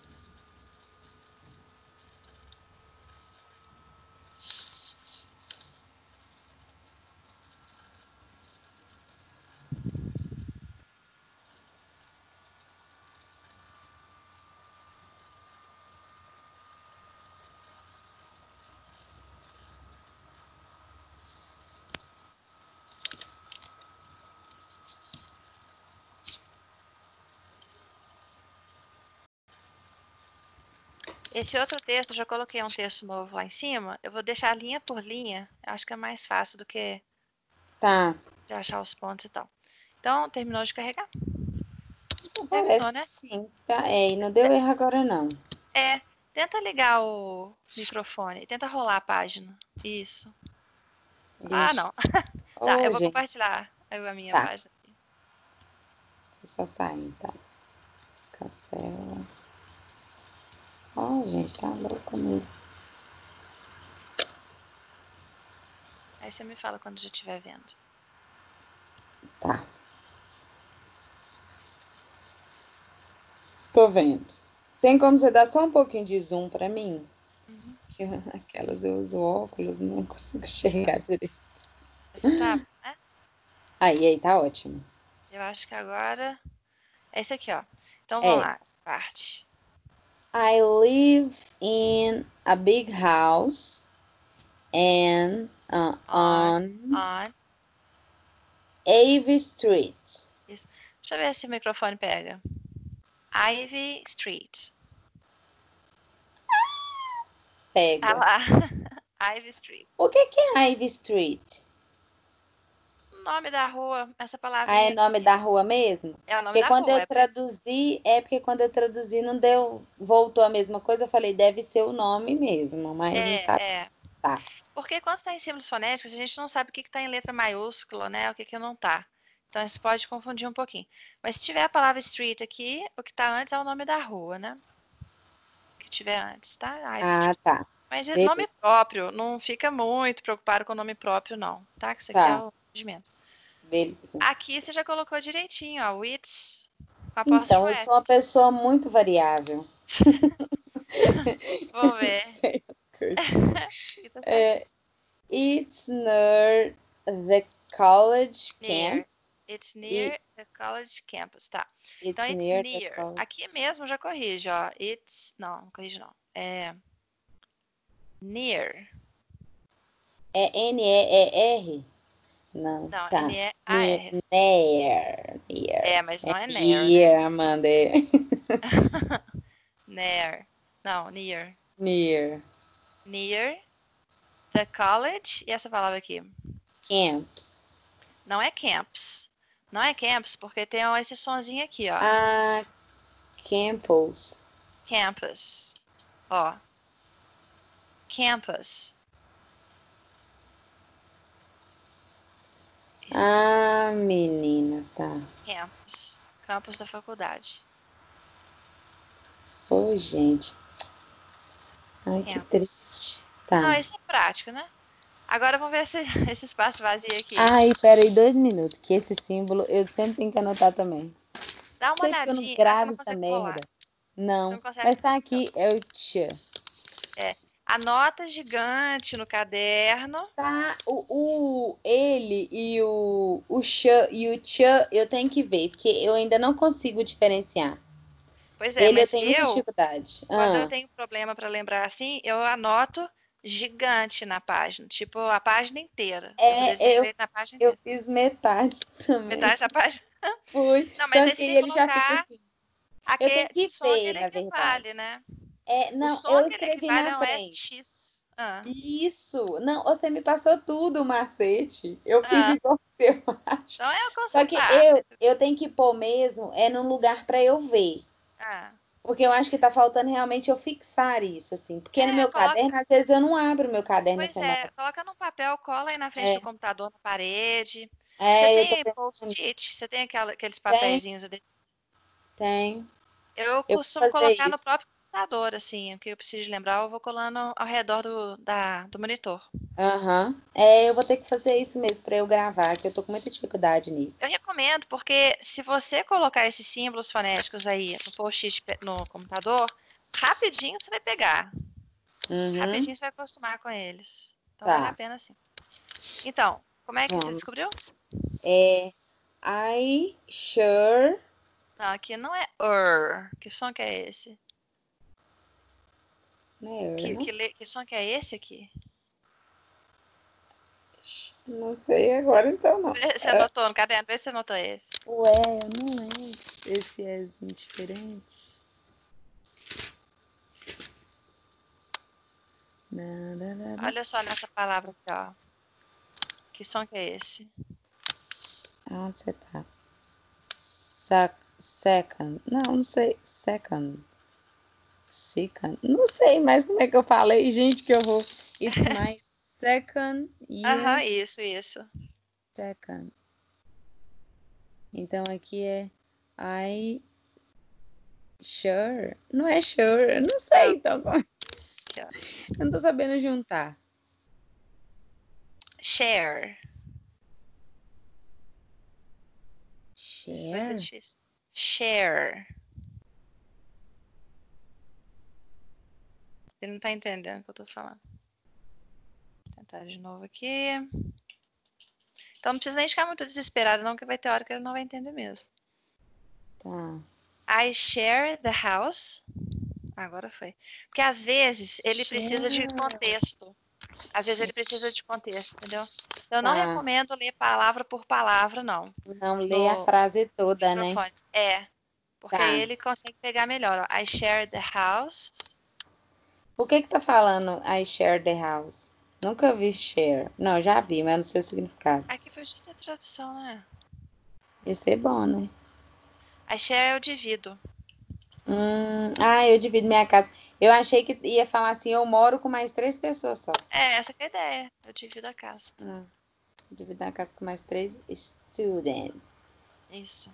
Speaker 1: Esse outro texto, eu já coloquei um texto novo lá em cima. Eu vou deixar linha por linha. Eu acho que é mais fácil do que de achar os pontos e tal. Então, terminou de carregar? Terminou, né?
Speaker 2: Sim, tá. E não deu erro agora, não.
Speaker 1: Tenta ligar o microfone. Tenta rolar a página. Isso. Não. Tá, eu vou compartilhar a minha página.
Speaker 2: Deixa eu só sair, tá? Cancela. Gente, tá louco mesmo.
Speaker 1: Aí você me fala quando já estiver vendo.
Speaker 2: Tá. Tô vendo. Tem como você dar só um pouquinho de zoom pra mim?
Speaker 1: Uhum.
Speaker 2: Que aquelas eu uso óculos, não consigo enxergar direito.
Speaker 1: Você tá, né?
Speaker 2: Aí, tá ótimo.
Speaker 1: Eu acho que agora é esse aqui, ó. Então vamos lá, essa parte.
Speaker 2: I live in a big house and on Ivy Street.
Speaker 1: Isso. Deixa eu ver se o microfone pega. Ivy Street.
Speaker 2: Pega.
Speaker 1: Tá lá. Ivy Street.
Speaker 2: O que é Ivy Street?
Speaker 1: O nome da rua, essa
Speaker 2: Ah,
Speaker 1: palavrinha
Speaker 2: é nome
Speaker 1: aqui.
Speaker 2: da rua mesmo?
Speaker 1: É o nome
Speaker 2: Porque
Speaker 1: da
Speaker 2: quando
Speaker 1: rua.
Speaker 2: eu traduzi, porque quando eu traduzi não deu, voltou a mesma coisa, eu falei, deve ser o nome mesmo, mas não sabe. Tá.
Speaker 1: Porque quando está em símbolos fonéticos, a gente não sabe o que está em letra maiúscula, né? O que não está. Então, isso pode confundir um pouquinho. Mas se tiver a palavra street aqui, o que está antes é o nome da rua, né? O que tiver antes, tá?
Speaker 2: Tá.
Speaker 1: Mas nome próprio, não fica muito preocupado com o nome próprio, não, tá? Que isso aqui é o regimento.
Speaker 2: Beleza.
Speaker 1: Aqui você já colocou direitinho, ó, Wits.
Speaker 2: Então, eu sou uma pessoa muito variável.
Speaker 1: Vou ver.
Speaker 2: It's near the college campus.
Speaker 1: It's near the college campus, tá. Então, it's near. Aqui mesmo já corrige, ó. Não corrige não. É near.
Speaker 2: É N-E-E-R? Não, tá.
Speaker 1: N-E-A-R.
Speaker 2: Near.
Speaker 1: Mas não é near.
Speaker 2: Near, Amanda.
Speaker 1: Near. Não, near.
Speaker 2: Near.
Speaker 1: Near the college. E essa palavra aqui?
Speaker 2: Campus.
Speaker 1: Não é campus. Não é campus porque tem esse sonzinho aqui, ó.
Speaker 2: Campus.
Speaker 1: Campus. Ó. Campus.
Speaker 2: Menina, tá.
Speaker 1: Campus. Campus da faculdade.
Speaker 2: Ô, gente. Ai, que triste. Tá.
Speaker 1: Não, isso é prático, né? Agora vamos ver esse espaço vazio aqui.
Speaker 2: Ai, peraí, 2 minutos, que esse símbolo eu sempre tenho que anotar também.
Speaker 1: Dá uma olhadinha.
Speaker 2: Eu não gravo essa merda. Não, mas tá aqui, é o tchê.
Speaker 1: Anota gigante no caderno.
Speaker 2: Tá, ele e o xã e o tchã eu tenho que ver, porque eu ainda não consigo diferenciar.
Speaker 1: Pois é,
Speaker 2: ele
Speaker 1: mas
Speaker 2: eu tenho muita dificuldade.
Speaker 1: Quando eu tenho problema para lembrar assim, eu anoto gigante na página, tipo a página inteira.
Speaker 2: Eu fiz metade também.
Speaker 1: Metade da página?
Speaker 2: Fui.
Speaker 1: Não, mas aí você tem que
Speaker 2: ele já fica assim.
Speaker 1: Eu
Speaker 2: tenho que ver, na verdade.
Speaker 1: Né?
Speaker 2: Não,
Speaker 1: o som
Speaker 2: eu escrevi na frente.
Speaker 1: SX.
Speaker 2: Isso. Não, você me passou tudo o macete. Eu fiz igual você, eu acho.
Speaker 1: Então eu consultar.
Speaker 2: Só que eu tenho que pôr mesmo num lugar para eu ver. Porque eu acho que tá faltando realmente eu fixar isso, assim. Porque no meu caderno, às vezes eu não abro o meu caderno.
Speaker 1: Pois coloca num papel, cola aí na frente do computador, na parede.
Speaker 2: Você
Speaker 1: tem post-it? Você tem aqueles papeizinhos ali?
Speaker 2: Tem.
Speaker 1: Eu costumo colocar no próprio computador, assim, o que eu preciso lembrar, eu vou colando ao redor do monitor.
Speaker 2: Eu vou ter que fazer isso mesmo para eu gravar, que eu tô com muita dificuldade nisso.
Speaker 1: Eu recomendo, porque se você colocar esses símbolos fonéticos aí no post-it no computador, rapidinho você vai pegar. Rapidinho você vai acostumar com eles. Então vale a pena sim. Então, como é que você descobriu?
Speaker 2: I sure.
Speaker 1: Não, aqui não é Que som que é esse?
Speaker 2: Não é
Speaker 1: que som que é esse aqui?
Speaker 2: Não sei agora, então não.
Speaker 1: Você anotou no caderno? Vê se você anotou esse.
Speaker 2: Ué, não é. Esse é diferente.
Speaker 1: Olha só nessa palavra aqui, ó. Que som que é esse?
Speaker 2: Onde você tá? Second. Não sei. Second. Não sei mais como é que eu falei, gente, que eu vou. It's my second year.
Speaker 1: Isso.
Speaker 2: Second. Então aqui é I sure. Não é sure. Eu não sei, então. Eu não tô sabendo juntar.
Speaker 1: Share. Isso vai ser
Speaker 2: Share?
Speaker 1: difícil. Share. Ele não tá entendendo o que eu tô falando. Vou tentar de novo aqui. Então não precisa nem ficar muito desesperado, não, que vai ter hora que ele não vai entender mesmo.
Speaker 2: Tá.
Speaker 1: I share the house. Agora foi. Porque às vezes ele precisa de contexto. Às vezes ele precisa de contexto, entendeu? Eu não recomendo ler palavra por palavra, não.
Speaker 2: Não lê a frase toda, né?
Speaker 1: É. Porque aí ele consegue pegar melhor. Ó. I share the house.
Speaker 2: Por que tá falando I share the house? Nunca vi share. Não, já vi, mas não sei o significado.
Speaker 1: Aqui foi jeito da tradução, né?
Speaker 2: Isso é bom, né?
Speaker 1: I share eu divido.
Speaker 2: Eu divido minha casa. Eu achei que ia falar assim, eu moro com mais 3 pessoas só.
Speaker 1: É, essa que é a ideia. Eu divido a casa.
Speaker 2: Dividir a casa com mais 3 students.
Speaker 1: Isso.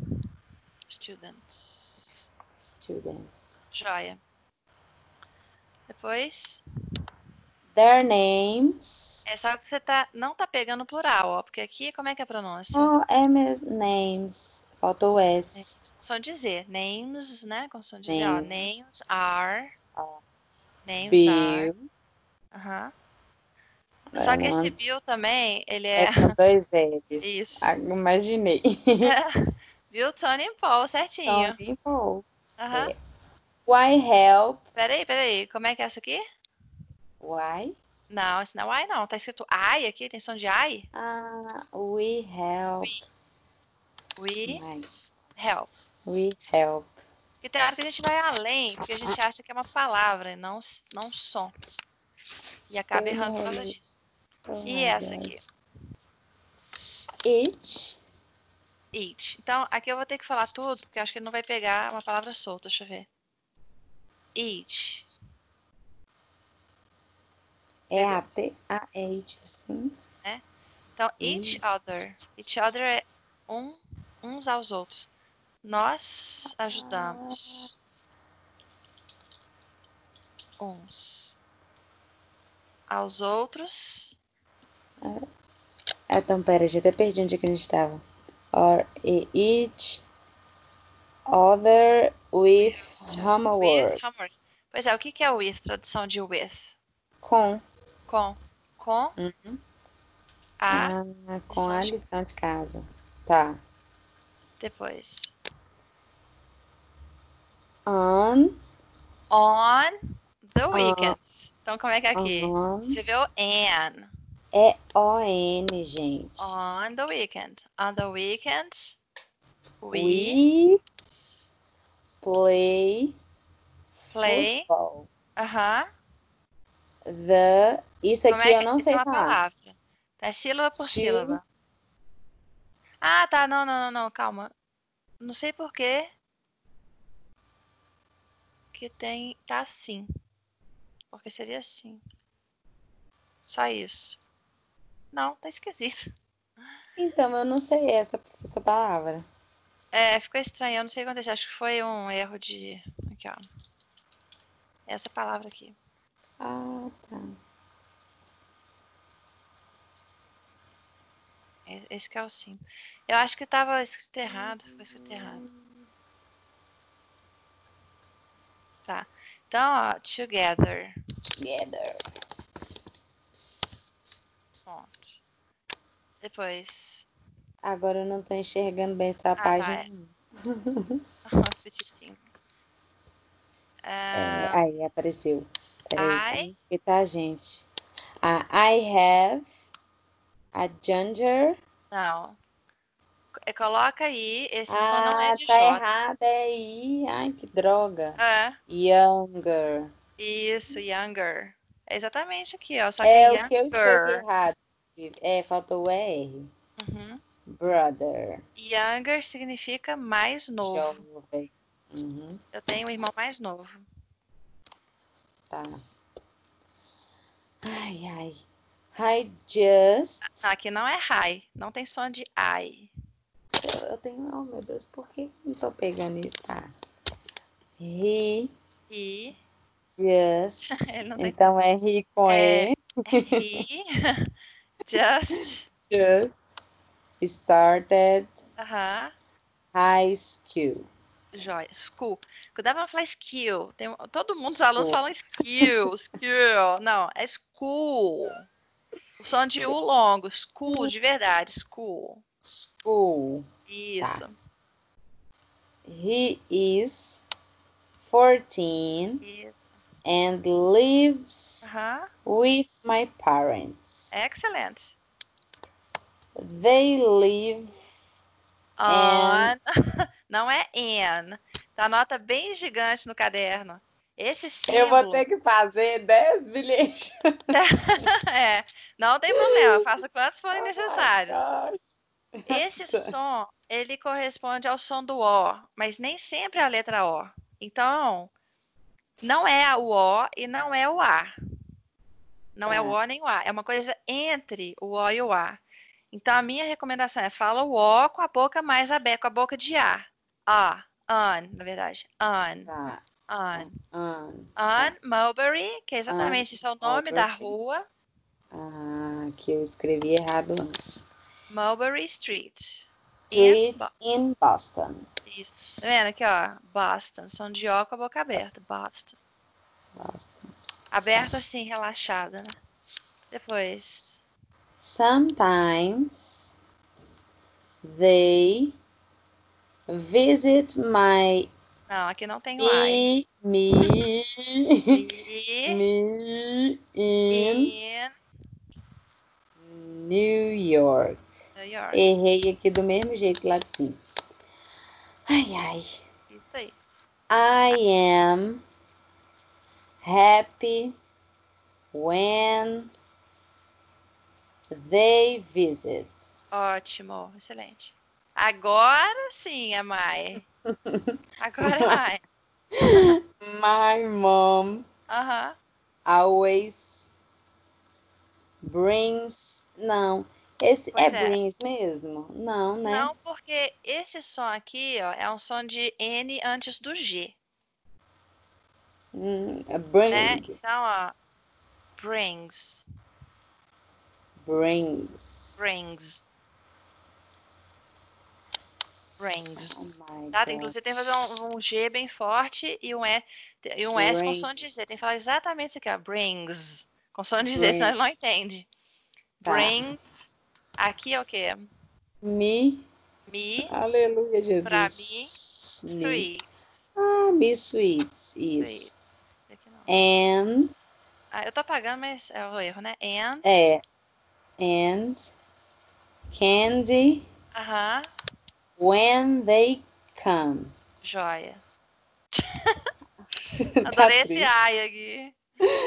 Speaker 1: Students. Joia. Depois.
Speaker 2: Their names.
Speaker 1: É só que você não tá pegando plural, ó. Porque aqui, como é que é a pronúncia?
Speaker 2: É mesmo. Names. Falta o S.
Speaker 1: Como dizer. Names, né? Como dizer, ó. Names are.
Speaker 2: Names are.
Speaker 1: Só que esse Bill também, ele é...
Speaker 2: É com 2 L's.
Speaker 1: Isso.
Speaker 2: Imaginei.
Speaker 1: Bill, Tony e Paul, certinho.
Speaker 2: Tony e Paul. Why help?
Speaker 1: Peraí. Como é que é essa aqui?
Speaker 2: Why?
Speaker 1: Não, esse não é why, não. Tá escrito I aqui, tem som de I.
Speaker 2: We help.
Speaker 1: We help.
Speaker 2: We help.
Speaker 1: Porque tem hora que a gente vai além, porque a gente acha que é uma palavra e não som. E acaba errando por causa disso. E essa aqui?
Speaker 2: Each.
Speaker 1: Então, aqui eu vou ter que falar tudo, porque eu acho que ele não vai pegar uma palavra solta. Deixa eu ver. Each.
Speaker 2: É A-T-A-H, assim.
Speaker 1: Então, each other. Each other é uns aos outros. Nós ajudamos uns aos outros.
Speaker 2: Então, pera, já até perdi onde que a gente estava. Or each other with homework.
Speaker 1: Pois é, o que é with? Tradução de with?
Speaker 2: Com
Speaker 1: a
Speaker 2: lição de casa. Tá.
Speaker 1: Depois.
Speaker 2: On
Speaker 1: the weekend. Então, como é que é aqui? Você viu an.
Speaker 2: É O-N, gente.
Speaker 1: On the weekend. On the weekend,
Speaker 2: we play football. Isso aqui eu não sei falar.
Speaker 1: É sílaba por sílaba. Tá. Não. Calma. Não sei por quê. Que tá assim. Porque seria assim. Só isso. Não, tá esquisito.
Speaker 2: Então, eu não sei essa palavra.
Speaker 1: Ficou estranho. Eu não sei o que aconteceu. Acho que foi um erro de... Aqui, ó. Essa palavra aqui.
Speaker 2: Tá.
Speaker 1: Esse que é o sim. Eu acho que tava escrito errado. Ficou escrito errado. Tá. Então, ó. Together. Ponto. Depois.
Speaker 2: Agora eu não tô enxergando bem essa página.
Speaker 1: Petitinho.
Speaker 2: Aí, apareceu. Peraí, que tá, gente? I have a ginger.
Speaker 1: Não. Coloca aí, esse som não é de
Speaker 2: tá
Speaker 1: J.
Speaker 2: errado, é I. Ai, que droga. Younger.
Speaker 1: Isso, younger. É exatamente aqui, ó. Só que é younger.
Speaker 2: O que eu escrevi errado. Faltou o R. Brother.
Speaker 1: Younger significa mais novo.
Speaker 2: Jovem.
Speaker 1: Eu tenho um irmão mais novo.
Speaker 2: Tá. Ai. I just...
Speaker 1: Aqui não é high. Não tem som de I.
Speaker 2: Eu tenho... Oh, meu Deus. Por que não tô pegando isso? Tá. He just... Então é he com E.
Speaker 1: He Just
Speaker 2: started high school.
Speaker 1: Joia. School. Cuidado pra não falar skill. Todo mundo, os alunos falam skill. Não, é school. O som de U longo. School, de verdade. School. Isso.
Speaker 2: Tá. He is 14 and lives with my parents.
Speaker 1: Excellent.
Speaker 2: They live
Speaker 1: on. Não é in. Tá nota bem gigante no caderno. Esse símbolo...
Speaker 2: Eu vou ter que fazer 10 bilhetes.
Speaker 1: Não tem problema. Faça quantos forem necessários. Esse som, ele corresponde ao som do O, mas nem sempre é a letra O. Então, não é o O e não é o A. Não é o O nem o A. É uma coisa entre o O e o A. Então, a minha recomendação é fala o O com a boca mais aberta, com a boca de A. Na verdade. Mulberry, que é exatamente isso, é o nome da rua.
Speaker 2: Que eu escrevi errado.
Speaker 1: Mulberry Street.
Speaker 2: In Boston.
Speaker 1: Isso. Tá vendo aqui, ó? Boston. Som de O com a boca aberta. Boston. Aberta assim, relaxada, né? Depois.
Speaker 2: Sometimes they visit my...
Speaker 1: Não, aqui não tem o I.
Speaker 2: Me in New York. Errei aqui do mesmo jeito lá de cima. Ai.
Speaker 1: Isso aí.
Speaker 2: I am happy when they visit.
Speaker 1: Ótimo, excelente. Agora sim, é Mai. Agora é Mai.
Speaker 2: My mom always brings... Não, esse brings mesmo? Não, né?
Speaker 1: Não, porque esse som aqui, ó, é um som de N antes do G.
Speaker 2: Brings.
Speaker 1: Né? Então, ó, brings. Tá? Inclusive tem que fazer um G bem forte e um S com som de Z. Tem que falar exatamente isso aqui, ó. Brings. Com som de Z, senão ele não entende. Bring. Aqui é o quê?
Speaker 2: Me. Aleluia, Jesus.
Speaker 1: Pra mim, sweets.
Speaker 2: Me sweets. Isso. And.
Speaker 1: Eu tô apagando, mas é o erro, né?
Speaker 2: And candy. When they come.
Speaker 1: Joia. Adorei esse ai aqui.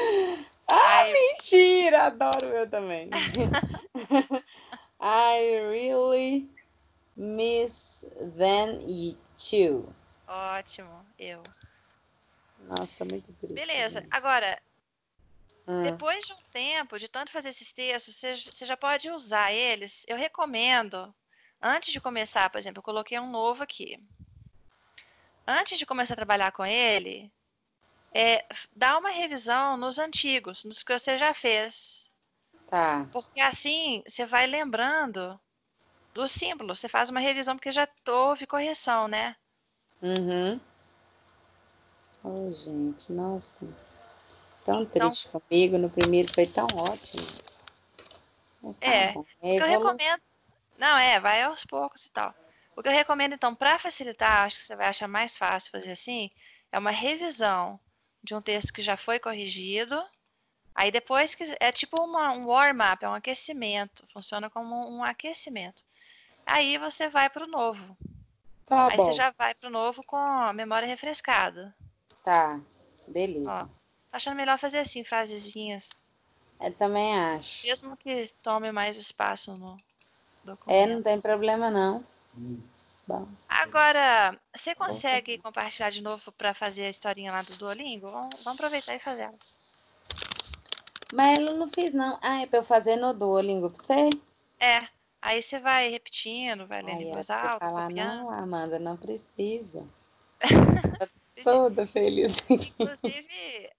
Speaker 2: Mentira! Adoro eu também. I really miss them too.
Speaker 1: Ótimo, eu.
Speaker 2: Nossa, muito triste.
Speaker 1: Beleza, agora, depois de um tempo, de tanto fazer esses textos, você já pode usar eles. Eu recomendo, antes de começar, por exemplo, eu coloquei um novo aqui. Antes de começar a trabalhar com ele, dá uma revisão nos antigos, nos que você já fez.
Speaker 2: Tá.
Speaker 1: Porque assim, você vai lembrando do símbolo. Você faz uma revisão, porque já houve correção, né?
Speaker 2: Oh, gente, nossa. Tão triste comigo. No primeiro foi tão ótimo. Mas tá bom.
Speaker 1: O que eu recomendo... Não, vai aos poucos e tal. O que eu recomendo, então, para facilitar, acho que você vai achar mais fácil fazer assim, é uma revisão de um texto que já foi corrigido. Aí depois, é tipo um warm-up, é um aquecimento. Funciona como um aquecimento. Aí você vai para o novo.
Speaker 2: Tá
Speaker 1: Aí
Speaker 2: bom.
Speaker 1: você já vai para o novo com a memória refrescada.
Speaker 2: Tá, beleza.
Speaker 1: Ó, tô achando melhor fazer assim, frasezinhas.
Speaker 2: Eu também acho.
Speaker 1: Mesmo que tome mais espaço no documento.
Speaker 2: Não tem problema não. Bom.
Speaker 1: Agora, você consegue compartilhar de novo para fazer a historinha lá do Duolingo? Vamos aproveitar e fazer ela.
Speaker 2: Mas eu não fiz não. É pra eu fazer no Duolingo pra você?
Speaker 1: Aí você vai repetindo, vai lendo em voz alta,
Speaker 2: falar,
Speaker 1: copiando.
Speaker 2: não, Amanda, não precisa. Toda feliz.
Speaker 1: Inclusive,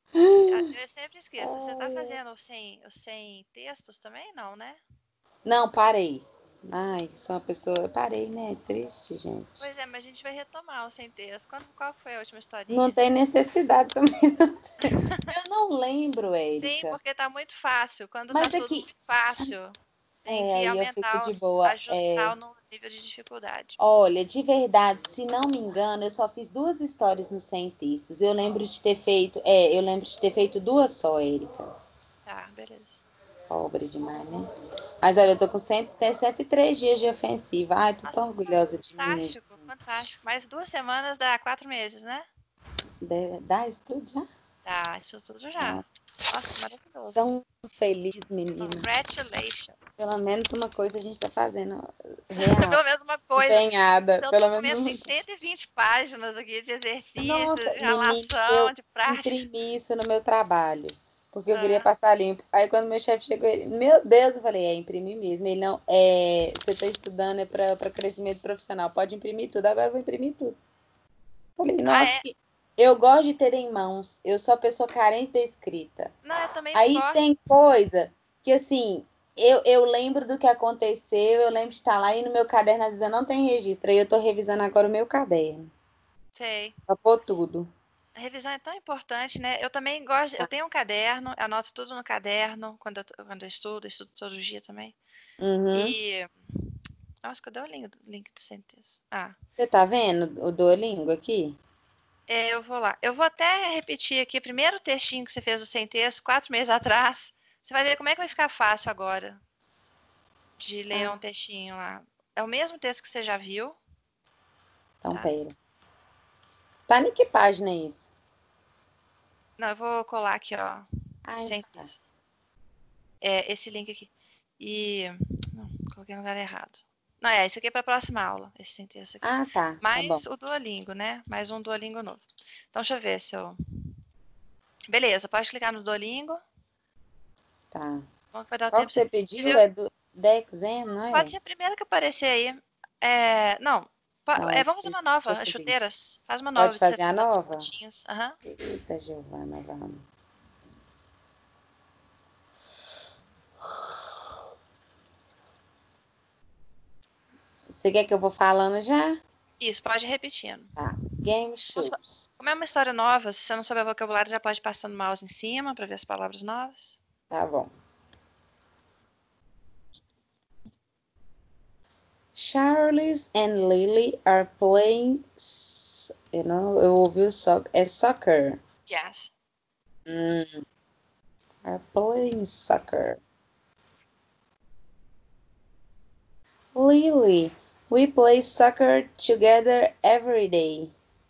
Speaker 1: Eu sempre esqueço. Você tá fazendo sem textos também? Não, né?
Speaker 2: Não, parei. Ai, sou uma pessoa... Eu parei, né? Triste, gente.
Speaker 1: Pois é, mas a gente vai retomar o sem texto. Qual foi a última historinha?
Speaker 2: Não tem necessidade também. Eu não lembro,
Speaker 1: Sim,
Speaker 2: Érica.
Speaker 1: porque tá muito fácil. Quando
Speaker 2: Mas
Speaker 1: tá tudo
Speaker 2: aqui...
Speaker 1: muito fácil, tem que
Speaker 2: aí eu fico
Speaker 1: aumentar,
Speaker 2: de boa.
Speaker 1: ajustar no nível de dificuldade.
Speaker 2: Olha, de verdade, se não me engano, eu só fiz 2 histórias no Sem Textos. Eu lembro de ter feito... eu lembro de ter feito 2 só, Érica.
Speaker 1: Tá, beleza.
Speaker 2: Pobre demais, né? Mas olha, eu tô com 103 dias de ofensiva. Ai, tô tão orgulhosa de mim.
Speaker 1: Fantástico, fantástico. Mais 2 semanas dá 4 meses, né?
Speaker 2: Dá isso tudo já?
Speaker 1: Tá, isso tudo já. Nossa, maravilhoso.
Speaker 2: Tão feliz, menina.
Speaker 1: Congratulations.
Speaker 2: Pelo menos uma coisa a gente tá fazendo real.
Speaker 1: Pelo menos uma coisa.
Speaker 2: Empenhada.
Speaker 1: Seu
Speaker 2: Pelo menos
Speaker 1: documento
Speaker 2: uma
Speaker 1: tem
Speaker 2: coisa.
Speaker 1: 120 páginas aqui de exercício,
Speaker 2: Nossa,
Speaker 1: de
Speaker 2: menina,
Speaker 1: relação,
Speaker 2: eu
Speaker 1: de prática.
Speaker 2: imprimi isso no meu trabalho. Porque eu queria
Speaker 1: Ah,
Speaker 2: passar limpo. Aí quando meu chefe chegou, ele, meu Deus, eu falei, imprimir mesmo. Ele não, você tá estudando é para crescimento profissional, pode imprimir tudo. Agora eu vou imprimir tudo. Falei, nossa,
Speaker 1: é?
Speaker 2: eu gosto de ter em mãos. Eu sou a pessoa carente da escrita.
Speaker 1: Não, eu também não
Speaker 2: Aí
Speaker 1: gosto.
Speaker 2: tem coisa que, assim, eu lembro do que aconteceu, eu lembro de estar lá e no meu caderno, às vezes eu não tenho registro. Aí eu tô revisando agora o meu caderno.
Speaker 1: Sei.
Speaker 2: Pra pôr tudo.
Speaker 1: A revisão é tão importante, né? Eu também gosto. Eu tenho um caderno, anoto tudo no caderno quando eu estudo todo dia também.
Speaker 2: Uhum.
Speaker 1: E. Nossa, cadê o link do Centex? Ah,
Speaker 2: Você tá vendo o Duolingo aqui?
Speaker 1: eu vou lá. Eu vou até repetir aqui, primeiro textinho que você fez do sem texto, 4 meses atrás. Você vai ver como é que vai ficar fácil agora de ler um
Speaker 2: Ah,
Speaker 1: textinho lá. É o mesmo texto que você já viu,
Speaker 2: então
Speaker 1: tá?
Speaker 2: pera. Tá em que página é isso?
Speaker 1: Não, eu vou colar aqui, ó.
Speaker 2: Ah,
Speaker 1: Sem
Speaker 2: então tá.
Speaker 1: texto. É esse link aqui. E. Não, coloquei no lugar errado. Não, isso aqui é para a próxima aula, esse sem texto aqui.
Speaker 2: Ah, tá bom.
Speaker 1: Mais o Duolingo, né? Mais um Duolingo novo. Então, deixa eu ver se eu. Beleza, pode clicar no Duolingo.
Speaker 2: Tá.
Speaker 1: Bom que vai dar o
Speaker 2: Qual
Speaker 1: tempo.
Speaker 2: que você
Speaker 1: Você
Speaker 2: pediu?
Speaker 1: viu?
Speaker 2: É do Dexem, não
Speaker 1: Pode
Speaker 2: é?
Speaker 1: ser a primeira que aparecer aí. Não,
Speaker 2: Não, é
Speaker 1: vamos fazer uma nova,
Speaker 2: deixa eu
Speaker 1: as
Speaker 2: subir.
Speaker 1: chuteiras. Faz uma nova
Speaker 2: Pode
Speaker 1: de você
Speaker 2: fazer a
Speaker 1: fazer uns
Speaker 2: nova?
Speaker 1: pontinhos. Aham.
Speaker 2: Eita, Giovana, vamos. Você quer que eu vou falando já?
Speaker 1: Isso, pode ir repetindo.
Speaker 2: Tá. Game shows.
Speaker 1: Como é uma história nova, se você não souber vocabulário, já pode passar no mouse em cima para ver as palavras novas.
Speaker 2: Tá bom. Charles and Lily are playing. Eu ouvi o soccer.
Speaker 1: Yes.
Speaker 2: Are playing soccer. Lily, we play soccer together every day.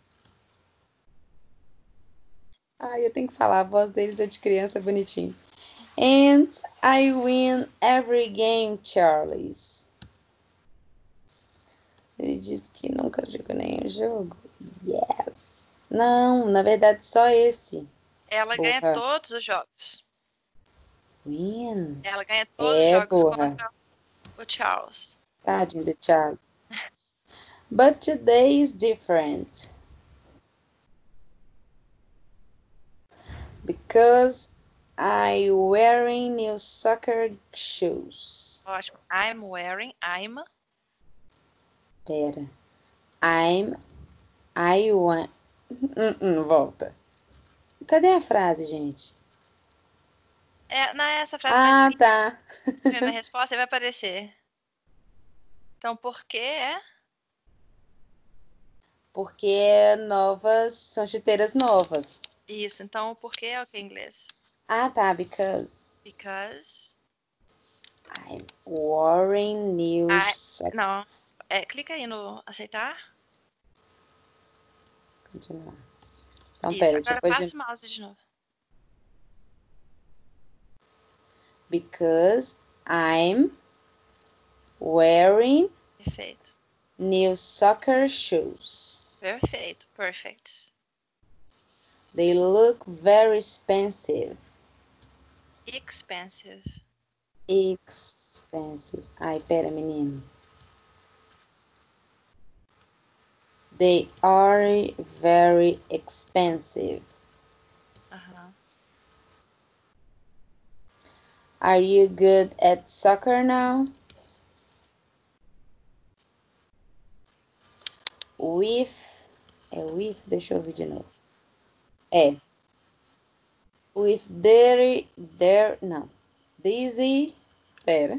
Speaker 2: Ai, eu tenho que falar, a voz deles é de criança bonitinho. And I win every game, Charles. Ele disse que nunca jogou nenhum jogo. Yes. Não, na verdade, só esse.
Speaker 1: Ela ganha
Speaker 2: Burra.
Speaker 1: todos os jogos.
Speaker 2: Win.
Speaker 1: Ela ganha todos os
Speaker 2: É,
Speaker 1: jogos
Speaker 2: burra.
Speaker 1: contra o Charles.
Speaker 2: Tadinho do Charles. But today is different. Because I wearing new soccer shoes.
Speaker 1: Ótimo. I'm.
Speaker 2: Pera. I want. Volta. Cadê a frase, gente?
Speaker 1: Essa frase mais
Speaker 2: Ah,
Speaker 1: seguinte,
Speaker 2: tá.
Speaker 1: na resposta, vai aparecer. Então, por que é?
Speaker 2: Porque novas, são chuteiras novas.
Speaker 1: Isso. Então, o porquê é o que em inglês?
Speaker 2: Ah, tá.
Speaker 1: Because.
Speaker 2: I'm wearing new soccer.
Speaker 1: Não. Clica aí no aceitar.
Speaker 2: Continuar. Então,
Speaker 1: Isso.
Speaker 2: pera,
Speaker 1: Agora
Speaker 2: depois
Speaker 1: passa
Speaker 2: de.
Speaker 1: o mouse de novo.
Speaker 2: Because I'm wearing
Speaker 1: Perfeito.
Speaker 2: new soccer shoes.
Speaker 1: Perfeito. Perfect.
Speaker 2: They look very expensive.
Speaker 1: Expensive.
Speaker 2: Expensive. Ai, pera, menino. They are very expensive.
Speaker 1: Aham.
Speaker 2: Are you good at soccer now? Deixa eu ouvir de novo. With Dizzy, pera.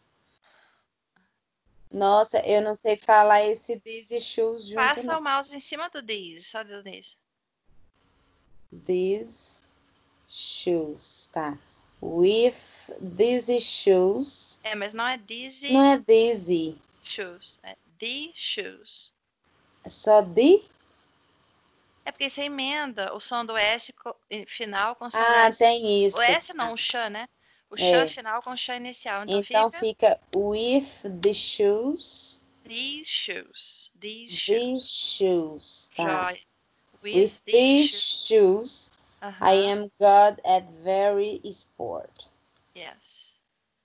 Speaker 2: Nossa, eu não sei falar esse Dizzy Shoes junto,
Speaker 1: Passa
Speaker 2: não.
Speaker 1: o mouse em cima do These, só do These.
Speaker 2: These shoes, tá. With these shoes.
Speaker 1: Mas não é Dizzy.
Speaker 2: Não é Dizzy.
Speaker 1: Shoes, é The Shoes.
Speaker 2: É só The?
Speaker 1: É porque você emenda o som do S final com o som do S.
Speaker 2: Tem isso.
Speaker 1: O S não, o X, né? O X final com o X inicial.
Speaker 2: Então fica with the shoes.
Speaker 1: These shoes. These
Speaker 2: shoes, tá.
Speaker 1: Joia.
Speaker 2: With these shoes, I am good at very sport.
Speaker 1: Yes.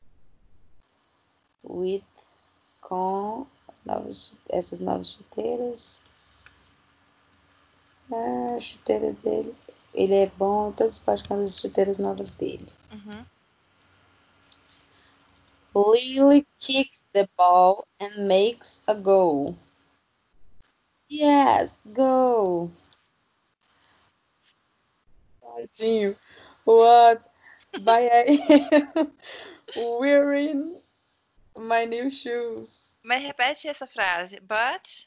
Speaker 2: Com essas novas chuteiras. Chuteiras dele. Ele é bom em todos os esportes com as chuteiras novas dele. Lily kicks the ball and makes a goal. Yes, go. Tadinho. What? By wearing my new shoes.
Speaker 1: Mas repete essa frase. But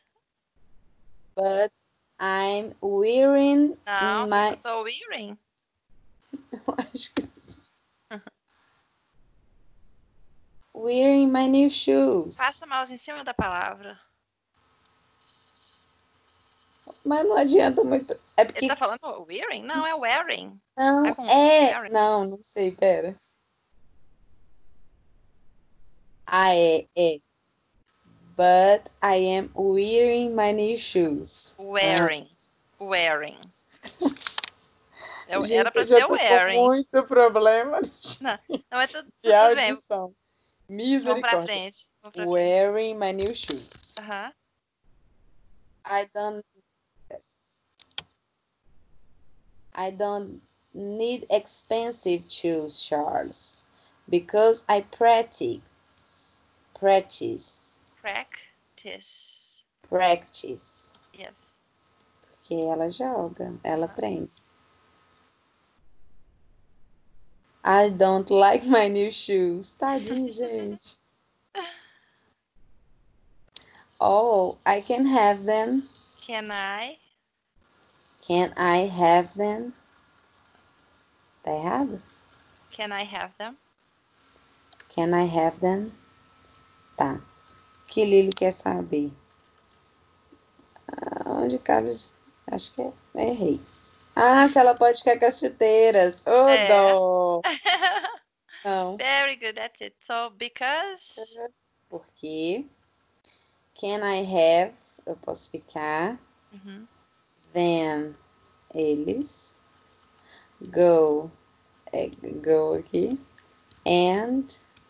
Speaker 2: I'm wearing
Speaker 1: não,
Speaker 2: my...
Speaker 1: você escutou wearing?
Speaker 2: Eu acho que sim. Wearing my new shoes.
Speaker 1: Passa o mouse em cima da palavra.
Speaker 2: Mas não adianta muito. É porque...
Speaker 1: Ele tá falando wearing? Não, é wearing.
Speaker 2: Não,
Speaker 1: tá
Speaker 2: wearing. Não sei, pera. É. But I am wearing my new shoes.
Speaker 1: Wearing.
Speaker 2: Gente,
Speaker 1: era pra ser wearing.
Speaker 2: Com muito problema.
Speaker 1: Não é tudo
Speaker 2: audição.
Speaker 1: bem.
Speaker 2: Misericórdia.
Speaker 1: Vamos pra frente.
Speaker 2: Wearing my new shoes. I don't need expensive shoes, Charles, because I practice.
Speaker 1: Yes.
Speaker 2: Porque ela joga, ela treina. I don't like my new shoes. Tadinho, gente. Oh, I can have them.
Speaker 1: Can I
Speaker 2: have them? Tá errado?
Speaker 1: Can I have them?
Speaker 2: Can I have them? Tá. O que Lily quer saber? Onde Carlos... Acho que errei. Se ela pode ficar com as chuteiras. Dó! Não.
Speaker 1: Very good, that's it. So, because...
Speaker 2: Porque... Can I have... Eu posso ficar. Then... Eles... Go... go aqui. And...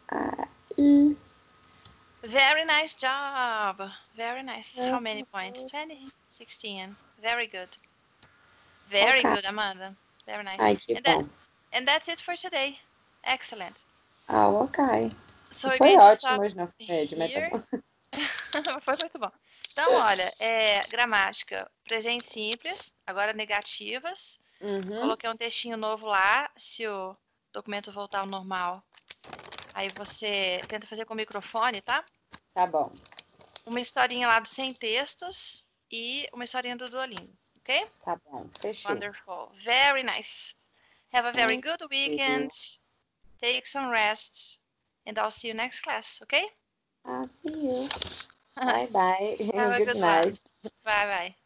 Speaker 1: Very nice job. Very nice. How many points? 20? 16. Very good. Very good, Amanda. Very nice.
Speaker 2: Ai, que bom.
Speaker 1: And that's it for today. Excellent.
Speaker 2: Ok.
Speaker 1: So
Speaker 2: foi ótimo hoje na média, mas tá
Speaker 1: bom. Foi muito bom. Então, olha, gramática, presente simples, agora negativas. Coloquei um textinho novo lá, se o documento voltar ao normal. Aí você tenta fazer com o microfone, tá?
Speaker 2: Tá bom.
Speaker 1: Uma historinha lá do Sem Textos e uma historinha do Duolingo, ok?
Speaker 2: Tá bom, fechou.
Speaker 1: Wonderful. Very nice. Have a very good weekend. Take some rest. And I'll see you next class, okay?
Speaker 2: I'll see you. Bye bye.
Speaker 1: Have a
Speaker 2: good night.
Speaker 1: Bye bye.